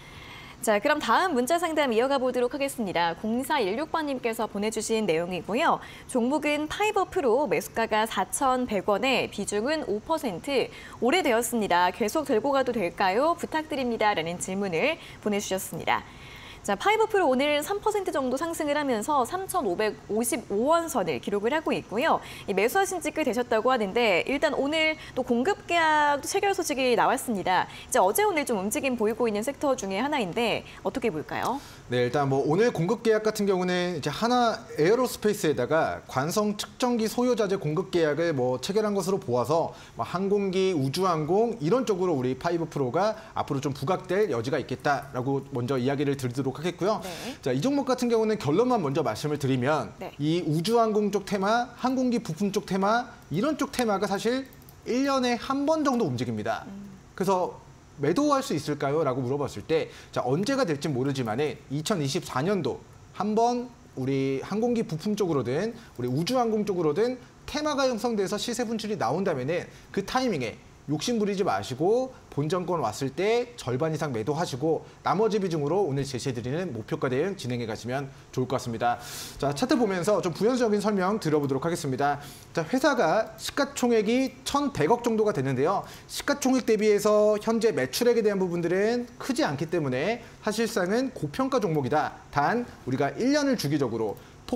자, 그럼 다음 문자 상담 이어가 보도록 하겠습니다. 공사일육 번님께서 보내주신 내용이고요. 종목은 파이버 프로, 매수가가 사천백 원에 비중은 오 퍼센트, 오래되었습니다. 계속 들고 가도 될까요? 부탁드립니다. 라는 질문을 보내주셨습니다. 자, 파이버 프로 오늘 삼 퍼센트 정도 상승을 하면서 삼천오백오십오 원 선을 기록을 하고 있고요. 이 매수하신 지 꽤 되셨다고 하는데 일단 오늘 또 공급 계약 체결 소식이 나왔습니다. 이제 어제 오늘 좀 움직임 보이고 있는 섹터 중에 하나인데 어떻게 볼까요? 네, 일단 뭐 오늘 공급 계약 같은 경우는 이제 하나 에어로스페이스에다가 관성 측정기 소요자재 공급 계약을 뭐 체결한 것으로 보아서 뭐 항공기, 우주항공 이런 쪽으로 우리 파이브 프로가 앞으로 좀 부각될 여지가 있겠다라고 먼저 이야기를 드리도록 하겠고요. 네. 자, 이 종목 같은 경우는 결론만 먼저 말씀을 드리면 네. 이 우주항공 쪽 테마, 항공기 부품 쪽 테마 이런 쪽 테마가 사실 일 년에 한 번 정도 움직입니다. 음. 그래서 매도할 수 있을까요? 라고 물어봤을 때 자, 언제가 될지 모르지만 이천이십사 년도 한번 우리 항공기 부품 쪽으로든 우리 우주항공 쪽으로든 테마가 형성돼서 시세 분출이 나온다면 그 타이밍에 욕심 부리지 마시고 본전권 왔을 때 절반 이상 매도하시고 나머지 비중으로 오늘 제시해드리는 목표가 대응 진행해 가시면 좋을 것 같습니다. 자, 차트 보면서 좀 부연적인 설명 들어보도록 하겠습니다. 자, 회사가 시가총액이 천백 억 정도가 되는데요. 시가총액 대비해서 현재 매출액에 대한 부분들은 크지 않기 때문에 사실상은 고평가 종목이다. 단 우리가 일 년을 주기적으로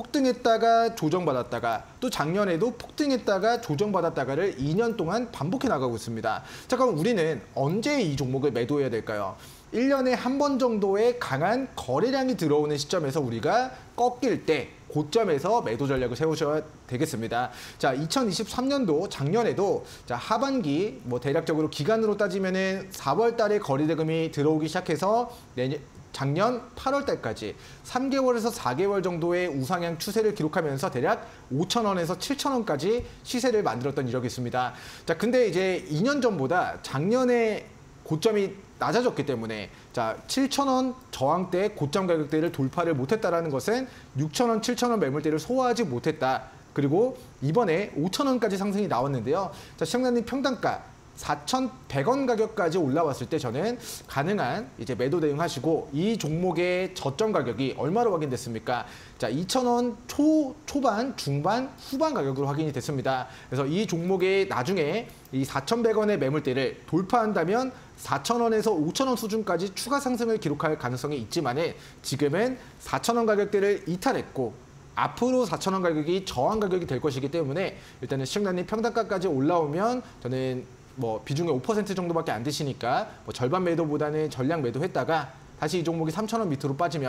폭등했다가 조정받았다가 또 작년에도 폭등했다가 조정받았다가를 이 년 동안 반복해 나가고 있습니다. 자, 그럼 우리는 언제 이 종목을 매도해야 될까요? 일 년에 한 번 정도의 강한 거래량이 들어오는 시점에서 우리가 꺾일 때 고점에서 매도 전략을 세우셔야 되겠습니다. 자, 이천이십삼 년도 작년에도 자, 하반기 뭐 대략적으로 기간으로 따지면은 사월 달에 거래 대금이 들어오기 시작해서 내년 작년 팔월 달까지 삼 개월에서 사 개월 정도의 우상향 추세를 기록하면서 대략 오천 원에서 칠천 원까지 시세를 만들었던 이력이 있습니다. 자, 근데 이제 이 년 전보다 작년에 고점이 낮아졌기 때문에 자, 칠천 원 저항대 고점 가격대를 돌파를 못했다라는 것은 육천 원, 칠천 원 매물대를 소화하지 못했다. 그리고 이번에 오천 원까지 상승이 나왔는데요. 자, 시청자님 평단가 사천백 원 가격까지 올라왔을 때 저는 가능한 이제 매도 대응하시고 이 종목의 저점 가격이 얼마로 확인됐습니까? 자, 이천 원 초, 초반, 중반, 후반 가격으로 확인이 됐습니다. 그래서 이 종목의 나중에 이 사천백 원의 매물대를 돌파한다면 사천 원에서 오천 원 수준까지 추가 상승을 기록할 가능성이 있지만 지금은 사천 원 가격대를 이탈했고 앞으로 사천 원 가격이 저항 가격이 될 것이기 때문에 일단은 시청자님 평단가까지 올라오면 저는 뭐 비중의 오 퍼센트 정도밖에 안 되시니까 뭐 절반 매도보다는 전량 매도했다가 다시 이 종목이 삼천 원 밑으로 빠지면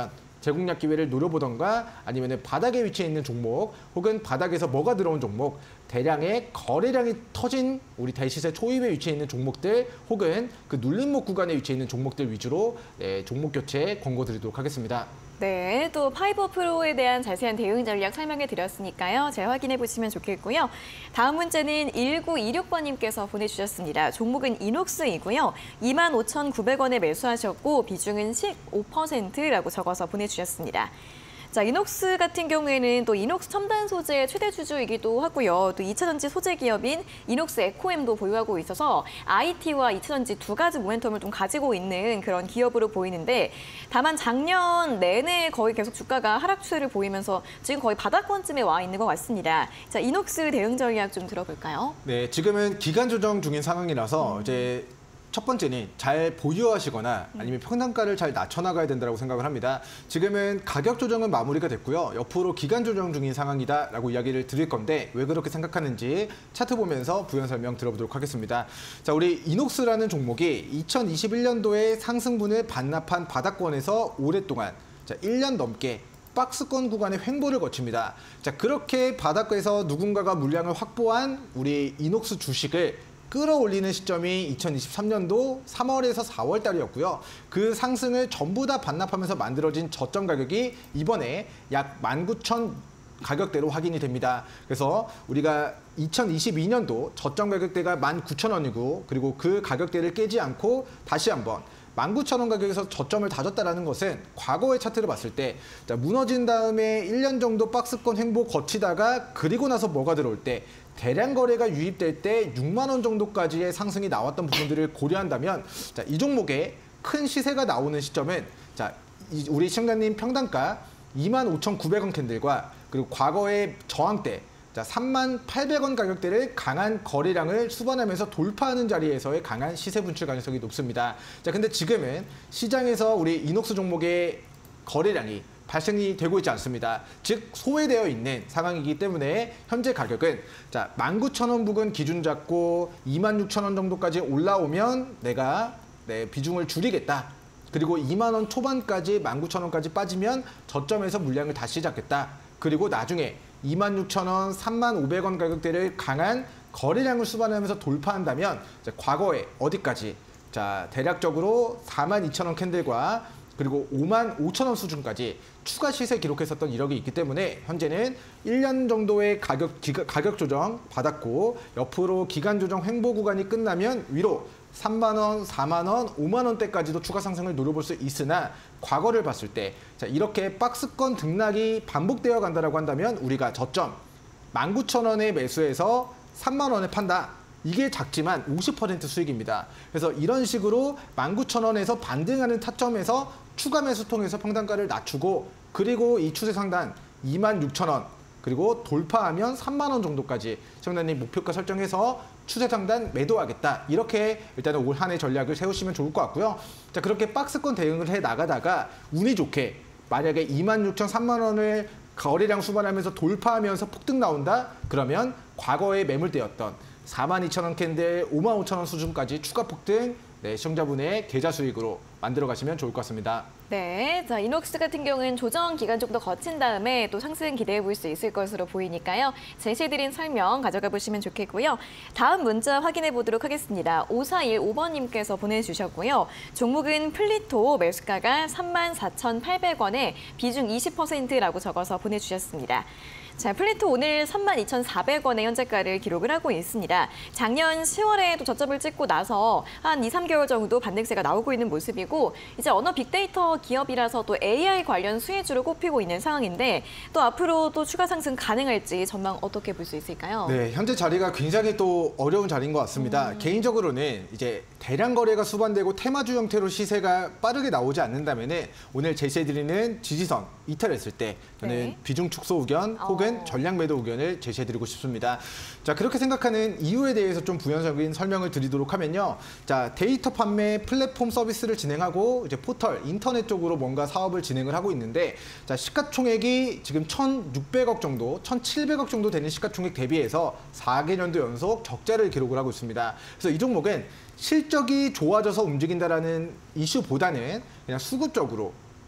제공략 기회를 노려보던가 아니면 바닥에 위치해 있는 종목 혹은 바닥에서 뭐가 들어온 종목, 대량의 거래량이 터진 우리 대시세 초입에 위치해 있는 종목들 혹은 그 눌림목 구간에 위치해 있는 종목들 위주로 네, 종목 교체 권고 드리도록 하겠습니다. 네, 또 파이버 프로에 대한 자세한 대응 전략 설명해 드렸으니까요. 잘 확인해 보시면 좋겠고요. 다음 문제는 일구이육 번님께서 보내주셨습니다. 종목은 이녹스이고요. 이만 오천구백 원에 매수하셨고 비중은 십오 퍼센트라고 적어서 보내주셨습니다. 자, 이녹스 같은 경우에는 또 이녹스 첨단 소재 최대 주주이기도 하고요. 또 이차전지 소재 기업인 이녹스 에코엠도 보유하고 있어서 아이티와 이차전지 두 가지 모멘텀을 좀 가지고 있는 그런 기업으로 보이는데 다만 작년 내내 거의 계속 주가가 하락 추세를 보이면서 지금 거의 바닥권쯤에 와 있는 것 같습니다. 자, 이녹스 대응 전략 좀 들어볼까요? 네, 지금은 기간 조정 중인 상황이라서 음. 이제 첫 번째는 잘 보유하시거나 아니면 평단가를 잘 낮춰나가야 된다고 생각을 합니다. 지금은 가격 조정은 마무리가 됐고요. 옆으로 기간 조정 중인 상황이다라고 이야기를 드릴 건데 왜 그렇게 생각하는지 차트 보면서 부연 설명 들어보도록 하겠습니다. 자, 우리 이녹스라는 종목이 이천이십일 년도에 상승분을 반납한 바닥권에서 오랫동안 자, 일 년 넘게 박스권 구간의 횡보를 거칩니다. 자, 그렇게 바닥에서 누군가가 물량을 확보한 우리 이녹스 주식을 끌어올리는 시점이 이천이십삼 년도 삼월에서 사월 달이었고요. 그 상승을 전부 다 반납하면서 만들어진 저점 가격이 이번에 약 만 구천 가격대로 확인이 됩니다. 그래서 우리가 이천이십이 년도 저점 가격대가 만 구천 원이고 그리고 그 가격대를 깨지 않고 다시 한번 만 구천 원 가격에서 저점을 다졌다는 것은 과거의 차트를 봤을 때 자, 무너진 다음에 일 년 정도 박스권 횡보 거치다가 그리고 나서 뭐가 들어올 때 대량 거래가 유입될 때 육만 원 정도까지의 상승이 나왔던 부분들을 고려한다면 자, 이 종목의 큰 시세가 나오는 시점은 자, 우리 시청자님 평단가 이만 오천구백 원 캔들과 그리고 과거의 저항대 자, 삼만 팔백 원 가격대를 강한 거래량을 수반하면서 돌파하는 자리에서의 강한 시세 분출 가능성이 높습니다. 자, 근데 지금은 시장에서 우리 이녹스 종목의 거래량이 발생이 되고 있지 않습니다. 즉 소외되어 있는 상황이기 때문에 현재 가격은 자, 만 구천 원 부근 기준 잡고 이만 육천 원 정도까지 올라오면 내가 네, 비중을 줄이겠다. 그리고 이만 원 초반까지 만 구천 원까지 빠지면 저점에서 물량을 다시 잡겠다. 그리고 나중에 이만 육천 원, 삼만 오백 원 가격대를 강한 거래량을 수반하면서 돌파한다면 자, 과거에 어디까지? 자, 대략적으로 사만 이천 원 캔들과 그리고 오만 오천 원 수준까지 추가 시세 기록했었던 이력이 있기 때문에 현재는 일 년 정도의 가격, 기가, 가격 조정 받았고 옆으로 기간 조정 횡보 구간이 끝나면 위로 삼만 원, 사만 원, 오만 원대까지도 추가 상승을 노려볼 수 있으나 과거를 봤을 때 자, 이렇게 박스권 등락이 반복되어 간다라고 한다면 우리가 저점 만 구천 원에 매수해서 삼만 원에 판다. 이게 작지만 오십 퍼센트 수익입니다. 그래서 이런 식으로 만 구천 원에서 반등하는 타점에서 추가 매수 통해서 평단가를 낮추고 그리고 이 추세 상단 이만 육천 원 그리고 돌파하면 삼만 원 정도까지 시청자님 목표가 설정해서 추세 상단 매도하겠다. 이렇게 일단은 올 한 해 전략을 세우시면 좋을 것 같고요. 자, 그렇게 박스권 대응을 해 나가다가 운이 좋게 만약에 이만 육천, 삼만 원을 거래량 수반하면서 돌파하면서 폭등 나온다? 그러면 과거에 매물대였던 사만 이천 원 캔들, 오만 오천 원 수준까지 추가 폭등 네, 시청자분의 계좌 수익으로 만들어 가시면 좋을 것 같습니다. 네, 자 이녹스 같은 경우는 조정 기간 정도 거친 다음에 또 상승 기대해 볼 수 있을 것으로 보이니까요. 제시해드린 설명 가져가 보시면 좋겠고요. 다음 문자 확인해 보도록 하겠습니다. 오사일오 번님께서 보내주셨고요. 종목은 플리토 매수가가 삼만 사천팔백 원에 비중 이십 퍼센트라고 적어서 보내주셨습니다. 자, 플리토 오늘 삼만 이천사백 원의 현재가를 기록을 하고 있습니다. 작년 시월에 또 저점을 찍고 나서 한 이, 삼 개월 정도 반등세가 나오고 있는 모습이고 이제 언어 빅데이터 기업이라서 또 에이아이 관련 수혜주로 꼽히고 있는 상황인데 또 앞으로 또 추가 상승 가능할지 전망 어떻게 볼 수 있을까요? 네, 현재 자리가 굉장히 또 어려운 자리인 것 같습니다. 음. 개인적으로는 이제 대량 거래가 수반되고 테마주 형태로 시세가 빠르게 나오지 않는다면은 오늘 제시해드리는 지지선 이탈했을 때 저는 네. 비중 축소 의견 혹은 어. 전략 매도 의견을 제시해드리고 싶습니다. 자, 그렇게 생각하는 이유에 대해서 좀 부연적인 설명을 드리도록 하면요. 자, 데이터 판매 플랫폼 서비스를 진행하고 이제 포털 인터넷 쪽으로 뭔가 사업을 진행을 하고 있는데 자, 시가총액이 지금 천육백억 정도, 천칠백억 정도 되는 시가총액 대비해서 사 개년도 연속 적자를 기록을 하고 있습니다. 그래서 이 종목은 실적이 좋아져서 움직인다라는 이슈보다는 그냥 수급적으로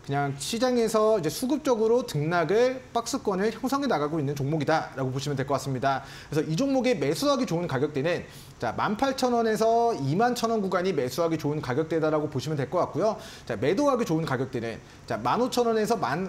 그냥 시장에서 이제 수급적으로 등락을 박스권을 형성해 나가고 있는 종목이다라고 보시면 될 것 같습니다. 그래서 이 종목에 매수하기 좋은 가격대는 자, 만 팔천 원에서 이만 천 원 구간이 매수하기 좋은 가격대다라고 보시면 될 것 같고요. 자, 매도하기 좋은 가격대는 자, 만 오천 원에서 만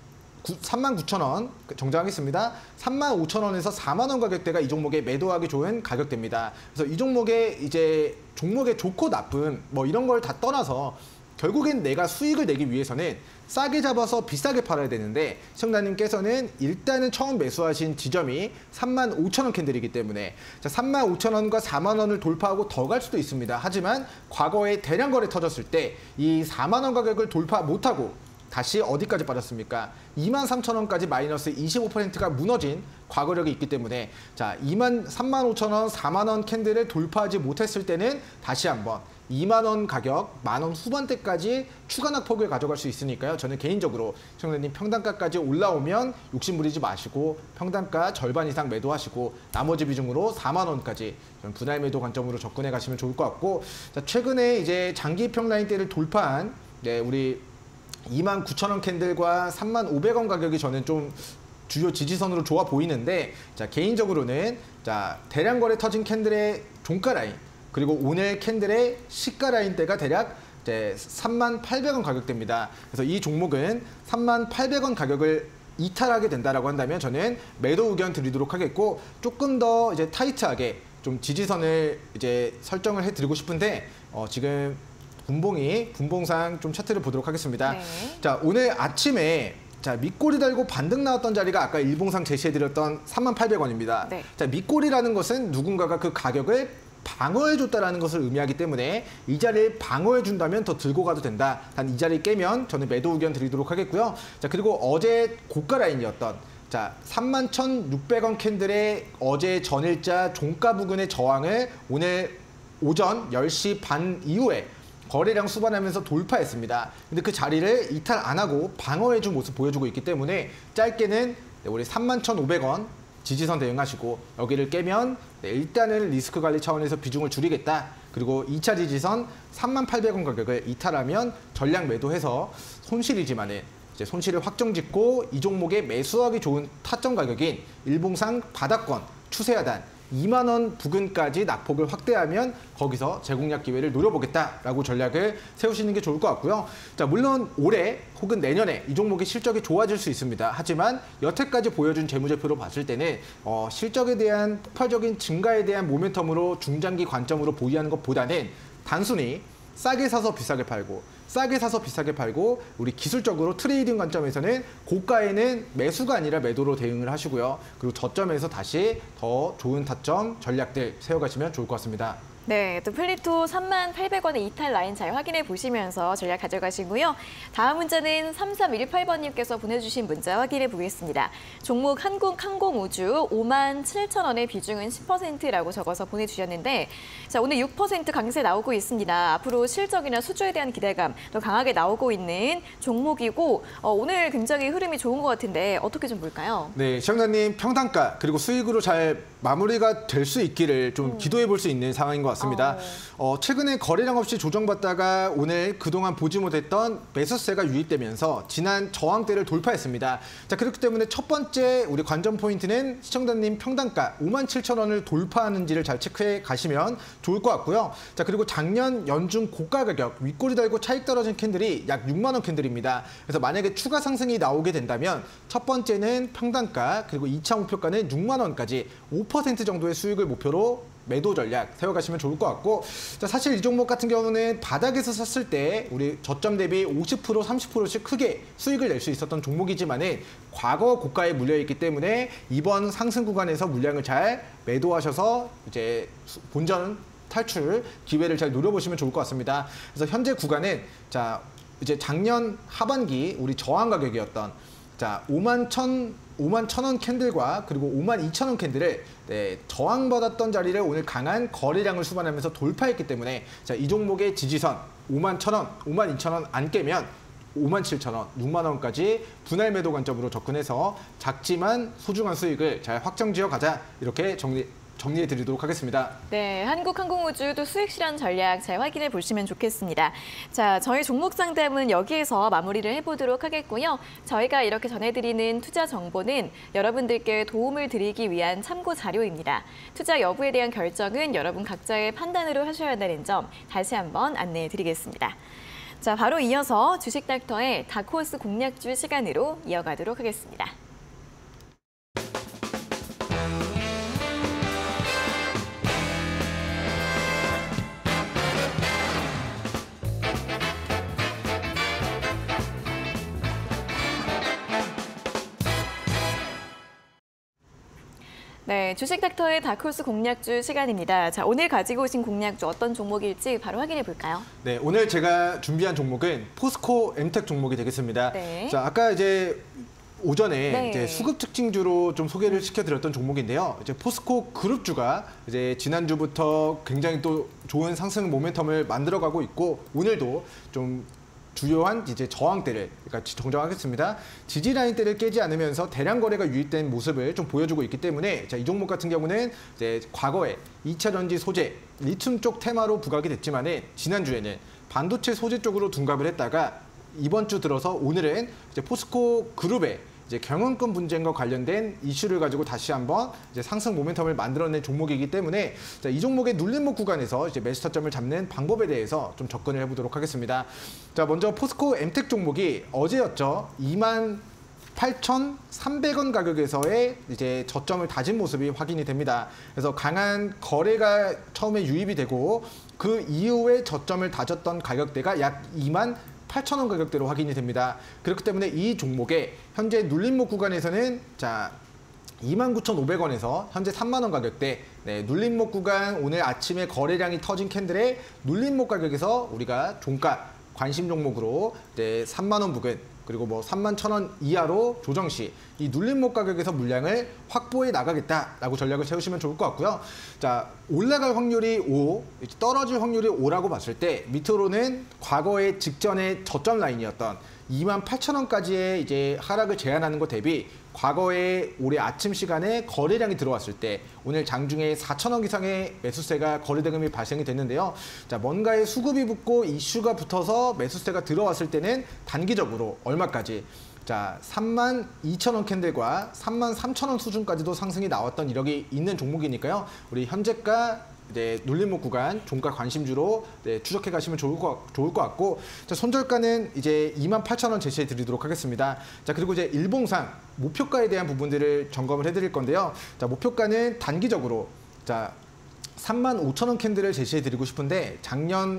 삼만 구천 원 정정하겠습니다. 삼만 오천 원에서 사만 원 가격대가 이 종목에 매도하기 좋은 가격대입니다. 그래서 이 종목에 이제 종목의 좋고 나쁜 뭐 이런 걸 다 떠나서 결국엔 내가 수익을 내기 위해서는 싸게 잡아서 비싸게 팔아야 되는데 시청자님께서는 일단은 처음 매수하신 지점이 삼만 오천 원 캔들이기 때문에 자, 삼만 오천 원과 사만 원을 돌파하고 더 갈 수도 있습니다. 하지만 과거에 대량 거래 터졌을 때 이 사만 원 가격을 돌파 못하고 다시 어디까지 빠졌습니까? 이만 삼천 원까지 마이너스 이십오 퍼센트가 무너진 과거력이 있기 때문에 자, 이만 삼만 오천 원, 사만 원 캔들을 돌파하지 못했을 때는 다시 한번 이만 원 가격, 만 원 후반대까지 추가 낙폭을 가져갈 수 있으니까요. 저는 개인적으로 시청자님 평단가까지 올라오면 욕심 부리지 마시고 평단가 절반 이상 매도하시고 나머지 비중으로 사만 원까지 분할 매도 관점으로 접근해 가시면 좋을 것 같고 자, 최근에 이제 장기평 라인대를 돌파한 네, 우리 이만 구천 원 캔들과 삼만 오백 원 가격이 저는 좀 주요 지지선으로 좋아 보이는데 자, 개인적으로는 자, 대량 거래 터진 캔들의 종가 라인 그리고 오늘 캔들의 시가 라인대가 대략 이제 삼만 팔백 원 가격대입니다. 그래서 이 종목은 삼만 팔백 원 가격을 이탈하게 된다라고 한다면 저는 매도 의견 드리도록 하겠고 조금 더 이제 타이트하게 좀 지지선을 이제 설정을 해드리고 싶은데 어, 지금 분봉이 분봉상 좀 차트를 보도록 하겠습니다. 네. 자, 오늘 아침에 자, 밑꼬리 달고 반등 나왔던 자리가 아까 일봉상 제시해드렸던 삼만 팔백 원입니다. 네. 자, 밑꼬리라는 것은 누군가가 그 가격을 방어해줬다라는 것을 의미하기 때문에 이 자리를 방어해준다면 더 들고 가도 된다. 단 이 자리 깨면 저는 매도 의견 드리도록 하겠고요. 자, 그리고 어제 고가 라인이었던 자, 삼만 천육백 원 캔들의 어제 전일자 종가 부근의 저항을 오늘 오전 열 시 반 이후에 거래량 수반하면서 돌파했습니다. 근데 그 자리를 이탈 안 하고 방어해준 모습 보여주고 있기 때문에 짧게는 우리 삼만 천오백 원 지지선 대응하시고 여기를 깨면 네, 일단은 리스크 관리 차원에서 비중을 줄이겠다. 그리고 이 차 지지선 삼만 팔백 원 가격을 이탈하면 전량 매도해서 손실이지만은 이제 손실을 확정짓고 이 종목에 매수하기 좋은 타점 가격인 일봉상 바닥권 추세하단 이만 원 부근까지 낙폭을 확대하면 거기서 재공략 기회를 노려보겠다라고 전략을 세우시는 게 좋을 것 같고요. 자, 물론 올해 혹은 내년에 이 종목의 실적이 좋아질 수 있습니다. 하지만 여태까지 보여준 재무제표로 봤을 때는 어, 실적에 대한 폭발적인 증가에 대한 모멘텀으로 중장기 관점으로 보유하는 것보다는 단순히 싸게 사서 비싸게 팔고 싸게 사서 비싸게 팔고 우리 기술적으로 트레이딩 관점에서는 고가에는 매수가 아니라 매도로 대응을 하시고요. 그리고 저점에서 다시 더 좋은 타점 전략들 세워가시면 좋을 것 같습니다. 네, 또 플리토 삼만 팔백 원의 이탈 라인 잘 확인해 보시면서 전략 가져가시고요. 다음 문자는 삼삼일팔 번님께서 보내주신 문자 확인해 보겠습니다. 종목 한국항공우주 오만 칠천 원의 비중은 십 퍼센트라고 적어서 보내주셨는데 자, 오늘 육 퍼센트 강세 나오고 있습니다. 앞으로 실적이나 수주에 대한 기대감 더 강하게 나오고 있는 종목이고 어, 오늘 굉장히 흐름이 좋은 것 같은데 어떻게 좀 볼까요? 네, 시청자님 평단가 그리고 수익으로 잘 마무리가 될 수 있기를 좀 음. 기도해 볼 수 있는 상황인 것 같습니다. 어. 어, 최근에 거래량 없이 조정받다가 오늘 그동안 보지 못했던 매수세가 유입되면서 지난 저항대를 돌파했습니다. 자, 그렇기 때문에 첫 번째 우리 관전 포인트는 시청자님 평단가 오만 칠천 원을 돌파하는지를 잘 체크해 가시면 좋을 것 같고요. 자, 그리고 작년 연중 고가 가격 윗꼬리 달고 차익 떨어진 캔들이 약 육만 원 캔들입니다. 그래서 만약에 추가 상승이 나오게 된다면 첫 번째는 평단가 그리고 이 차 목표가는 육만 원까지 오 퍼센트 정도의 수익을 목표로 매도 전략 세워가시면 좋을 것 같고 자, 사실 이 종목 같은 경우는 바닥에서 샀을 때 우리 저점 대비 오십 퍼센트, 삼십 퍼센트씩 크게 수익을 낼 수 있었던 종목이지만은 과거 고가에 물려있기 때문에 이번 상승 구간에서 물량을 잘 매도하셔서 이제 본전 탈출 기회를 잘 노려보시면 좋을 것 같습니다. 그래서 현재 구간은 자 이제 작년 하반기 우리 저항 가격이었던 자 오만 천 오만 천 원 캔들과 그리고 오만 이천 원 캔들을 네, 저항받았던 자리를 오늘 강한 거래량을 수반하면서 돌파했기 때문에 자, 이 종목의 지지선 오만 천 원, 오만 이천 원 안 깨면 오만 칠천 원, 육만 원까지 분할 매도 관점으로 접근해서 작지만 소중한 수익을 잘 확정지어 가자 이렇게 정리 정리해 드리도록 하겠습니다. 네, 한국항공우주도 수익 실현 전략 잘 확인해 보시면 좋겠습니다. 자, 저희 종목 상담은 여기에서 마무리를 해보도록 하겠고요. 저희가 이렇게 전해드리는 투자 정보는 여러분들께 도움을 드리기 위한 참고 자료입니다. 투자 여부에 대한 결정은 여러분 각자의 판단으로 하셔야 한다는 점 다시 한번 안내해 드리겠습니다. 자, 바로 이어서 주식 닥터의 다크호스 공략주 시간으로 이어가도록 하겠습니다. 네, 주식 닥터의 다크호스 공략주 시간입니다. 자, 오늘 가지고 오신 공략주 어떤 종목일지 바로 확인해 볼까요? 네, 오늘 제가 준비한 종목은 포스코 엠텍 종목이 되겠습니다. 네. 자, 아까 이제 오전에 네. 이제 수급 특징주로 좀 소개를 시켜드렸던 종목인데요. 이제 포스코 그룹주가 이제 지난주부터 굉장히 또 좋은 상승 모멘텀을 만들어가고 있고 오늘도 좀 주요한 이제 저항대를 그러니까 정정하겠습니다. 지지 라인대를 깨지 않으면서 대량 거래가 유입된 모습을 좀 보여주고 있기 때문에 자, 이 종목 같은 경우는 이제 과거에 이차 전지 소재, 리튬 쪽 테마로 부각이 됐지만은 지난주에는 반도체 소재 쪽으로 둔갑을 했다가 이번 주 들어서 오늘은 이제 포스코 그룹의 이제 경영권 분쟁과 관련된 이슈를 가지고 다시 한번 이제 상승 모멘텀을 만들어낸 종목이기 때문에 자, 이 종목의 눌림목 구간에서 이제 매수 타점을 잡는 방법에 대해서 좀 접근을 해보도록 하겠습니다. 자, 먼저 포스코 엠텍 종목이 어제였죠. 이만 팔천삼백 원 가격에서의 이제 저점을 다진 모습이 확인이 됩니다. 그래서 강한 거래가 처음에 유입이 되고 그 이후에 저점을 다졌던 가격대가 약 이만 팔천 원 가격대로 확인이 됩니다. 그렇기 때문에 이 종목의 현재 눌림목 구간에서는 자 이만 구천오백 원에서 현재 삼만 원 가격대, 네, 눌림목 구간 오늘 아침에 거래량이 터진 캔들의 눌림목 가격에서 우리가 종가 관심 종목으로 이제 삼만 원 부근 그리고 뭐 삼만 천 원 이하로 조정 시 이 눌림목 가격에서 물량을 확보해 나가겠다라고 전략을 세우시면 좋을 것 같고요. 자, 올라갈 확률이 오, 떨어질 확률이 오라고 봤을 때 밑으로는 과거의 직전의 저점 라인이었던 이만 팔천 원까지의 이제 하락을 제한하는 것 대비 과거에 올해 아침 시간에 거래량이 들어왔을 때 오늘 장중에 사천 원 이상의 매수세가 거래 대금이 발생이 됐는데요. 자, 뭔가의 수급이 붙고 이슈가 붙어서 매수세가 들어왔을 때는 단기적으로 얼마까지? 자, 삼만 이천 원 캔들과 삼만 삼천 원 수준까지도 상승이 나왔던 이력이 있는 종목이니까요. 우리 현재가 이제 눌림목 구간 종가 관심주로 네, 추적해 가시면 좋을 것, 좋을 것 같고 자, 손절가는 이제 이만 팔천 원 제시해 드리도록 하겠습니다. 자, 그리고 이제 일봉상 목표가에 대한 부분들을 점검을 해 드릴 건데요. 자, 목표가는 단기적으로 자, 삼만 오천 원 캔들을 제시해 드리고 싶은데 작년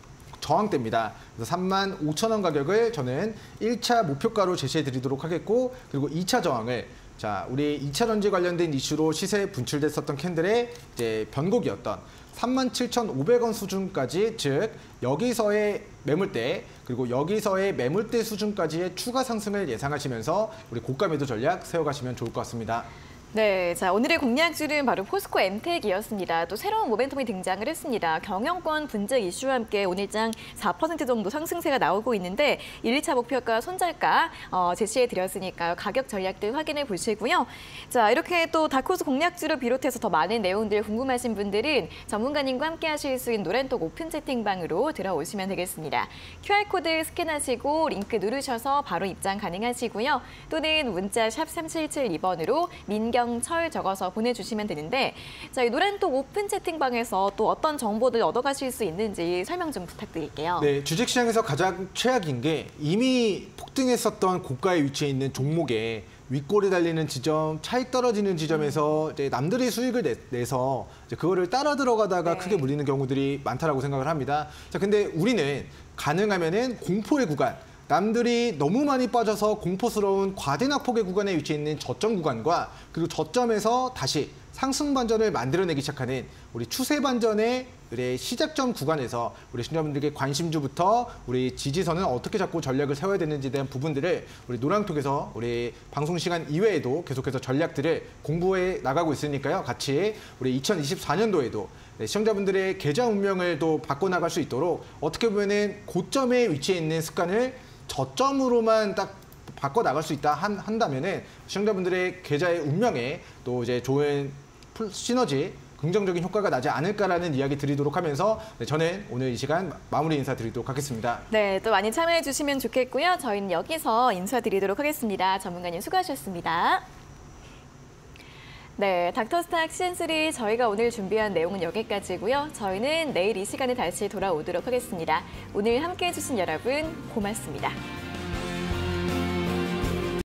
저항대입니다. 그래서 삼만 오천 원 가격을 저는 일 차 목표가로 제시해 드리도록 하겠고 그리고 이 차 저항을 자, 우리 이차 전지 관련된 이슈로 시세에 분출됐었던 캔들의 이제 변곡이었던 삼만 칠천오백 원 수준까지, 즉 여기서의 매물대 그리고 여기서의 매물대 수준까지의 추가 상승을 예상하시면서 우리 고가 매도 전략 세워가시면 좋을 것 같습니다. 네, 자 오늘의 공략주는 바로 포스코 엠텍이었습니다. 또 새로운 모멘텀이 등장을 했습니다. 경영권 분쟁 이슈와 함께 오늘장 사 퍼센트 정도 상승세가 나오고 있는데 일, 이 차 목표가 손절가 어, 제시해 드렸으니까요. 가격 전략들 확인해 보시고요. 자 이렇게 또 다크호스 공략주를 비롯해서 더 많은 내용들 궁금하신 분들은 전문가님과 함께 하실 수 있는 노란톡 오픈 채팅방으로 들어오시면 되겠습니다. 큐알코드 스캔하시고 링크 누르셔서 바로 입장 가능하시고요. 또는 문자 샵 삼칠칠이 번으로 민경 철 적어서 보내주시면 되는데 자, 이 노란톡 오픈 채팅방에서 또 어떤 정보들 얻어가실 수 있는지 설명 좀 부탁드릴게요. 네, 주식시장에서 가장 최악인 게 이미 폭등했었던 고가에 위치해 있는 종목에 윗골이 달리는 지점, 차익 떨어지는 지점에서 이제 남들이 수익을 내, 내서 이제 그거를 따라 들어가다가 네. 크게 물리는 경우들이 많다라고 생각을 합니다. 자, 근데 우리는 가능하면은 공포의 구간, 남들이 너무 많이 빠져서 공포스러운 과대낙폭의 구간에 위치해 있는 저점 구간과 그리고 저점에서 다시 상승 반전을 만들어내기 시작하는 우리 추세 반전의 우리 시작점 구간에서 우리 시청자분들께 관심주부터 우리 지지선은 어떻게 잡고 전략을 세워야 되는지에 대한 부분들을 우리 노랑톡에서 우리 방송 시간 이외에도 계속해서 전략들을 공부해 나가고 있으니까요. 같이 우리 이천이십사 년도에도 네, 시청자분들의 계좌 운명을 또 바꿔나갈 수 있도록 어떻게 보면은 고점에 위치해 있는 습관을 저점으로만 딱 바꿔 나갈 수 있다 한, 한다면은 시청자분들의 계좌의 운명에 또 이제 좋은 시너지 긍정적인 효과가 나지 않을까라는 이야기 드리도록 하면서 네, 저는 오늘 이 시간 마무리 인사드리도록 하겠습니다. 네, 또 많이 참여해 주시면 좋겠고요. 저희는 여기서 인사드리도록 하겠습니다. 전문가님 수고하셨습니다. 네, 닥터스탁 시즌삼 저희가 오늘 준비한 내용은 여기까지고요. 저희는 내일 이 시간에 다시 돌아오도록 하겠습니다. 오늘 함께해 주신 여러분 고맙습니다.